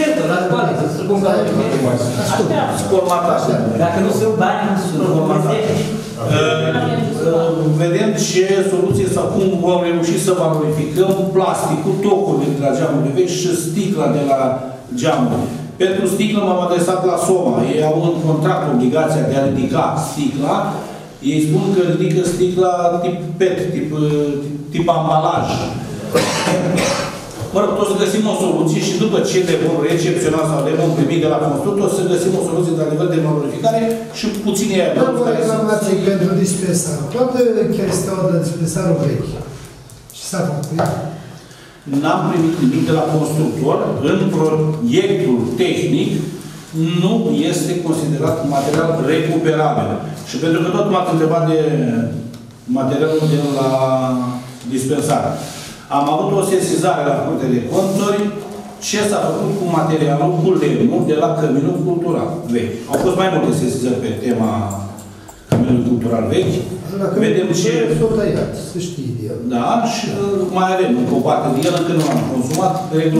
Dacă nu sunt bani, nu sunt vedem ce soluție sau cum vom reuși să valorificăm plasticul, tocurile de la geamurile vechi și sticla de la geamuri. Pentru sticlă m-am adresat la SOMA. Ei au în contract obligația de a ridica sticla. Ei spun că ridică sticla tip P E T, tip, tip, tip ambalaj. Mă rog, tot să găsim o soluție și după ce le vom recepționa sau le vom primi de la constructor, să găsim o soluție de adevăr de valorificare și puține aia. Am o reclamație pentru dispensarul. Toată chestia de dispensarul vechi. Ce s-a făcut? N-am primit nimic de la constructor. În proiectul tehnic nu este considerat material recuperabil. Și pentru că tot m-ați întrebat de materialul de la dispensar. Am avut o sesizare la Curtea de Conturi ce s-a făcut cu materialul, cu lemnul de la Căminul Cultural vechi. Au fost mai multe sesizări pe tema Căminul Cultural vechi. Vedem ce... S-o tăiat, să știi de el. Da, și mai avem încă o parte de el, încă nu l-am consumat.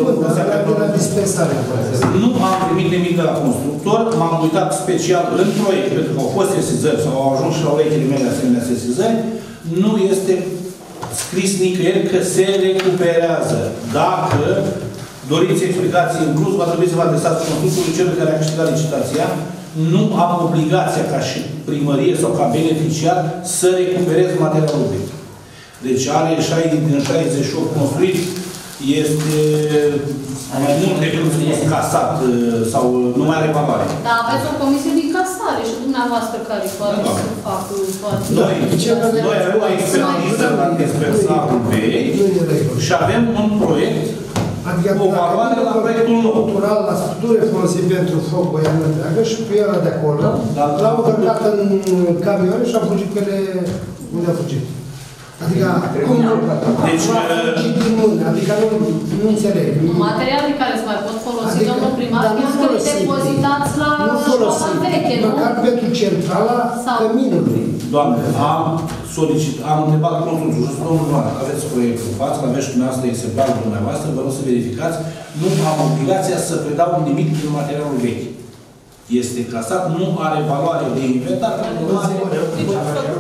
Nu am primit nimic de la constructor, m-am uitat special în proiect, pentru că au fost sesizări sau au ajuns și la urechile mele asemenea sesizări. Nu este scris nicăieri că se recuperează. Dacă doriți explicații în plus, va trebui să vă adresați constructorului celui care a câștigat licitația. Nu am obligația ca și primărie sau ca beneficiar să recuperez materialul vechi. Deci are din șaizeci și opt construit, este mai mult decât casat sau nu mai are valoare. Dar aveți o comisie de casare și dumneavoastră care poate Da. să facă toate. Noi, noi avem o expertiză la dispensatul vechi și avem un proiect, Adică o valoare la proiectul nou. Cultural, la structură folosit pentru foc o iarnă întreagă și pe ăla de acolo, Da. l-au încărcat în camioane și au fugit pe ele unde au fugit. Adică, cum Deci, a fugit din mână, adică nu, nu înțeleg. Materiale care se mai pot folosi, Adică, domnul primar, dar nu este folosim. depozitați la Nu școala folosim, veche, nu? măcar pentru centrala Sau- căminului. Doamne, am solicitat, am întrebat consultul și domnul Ioan, că aveți proiectul în față, aveți și dumneavoastră exemplarul dumneavoastră, vă rog să verificați, nu am obligația să predau nimic din materialul vechi. Este casat, nu are valoare de inventar, nu are...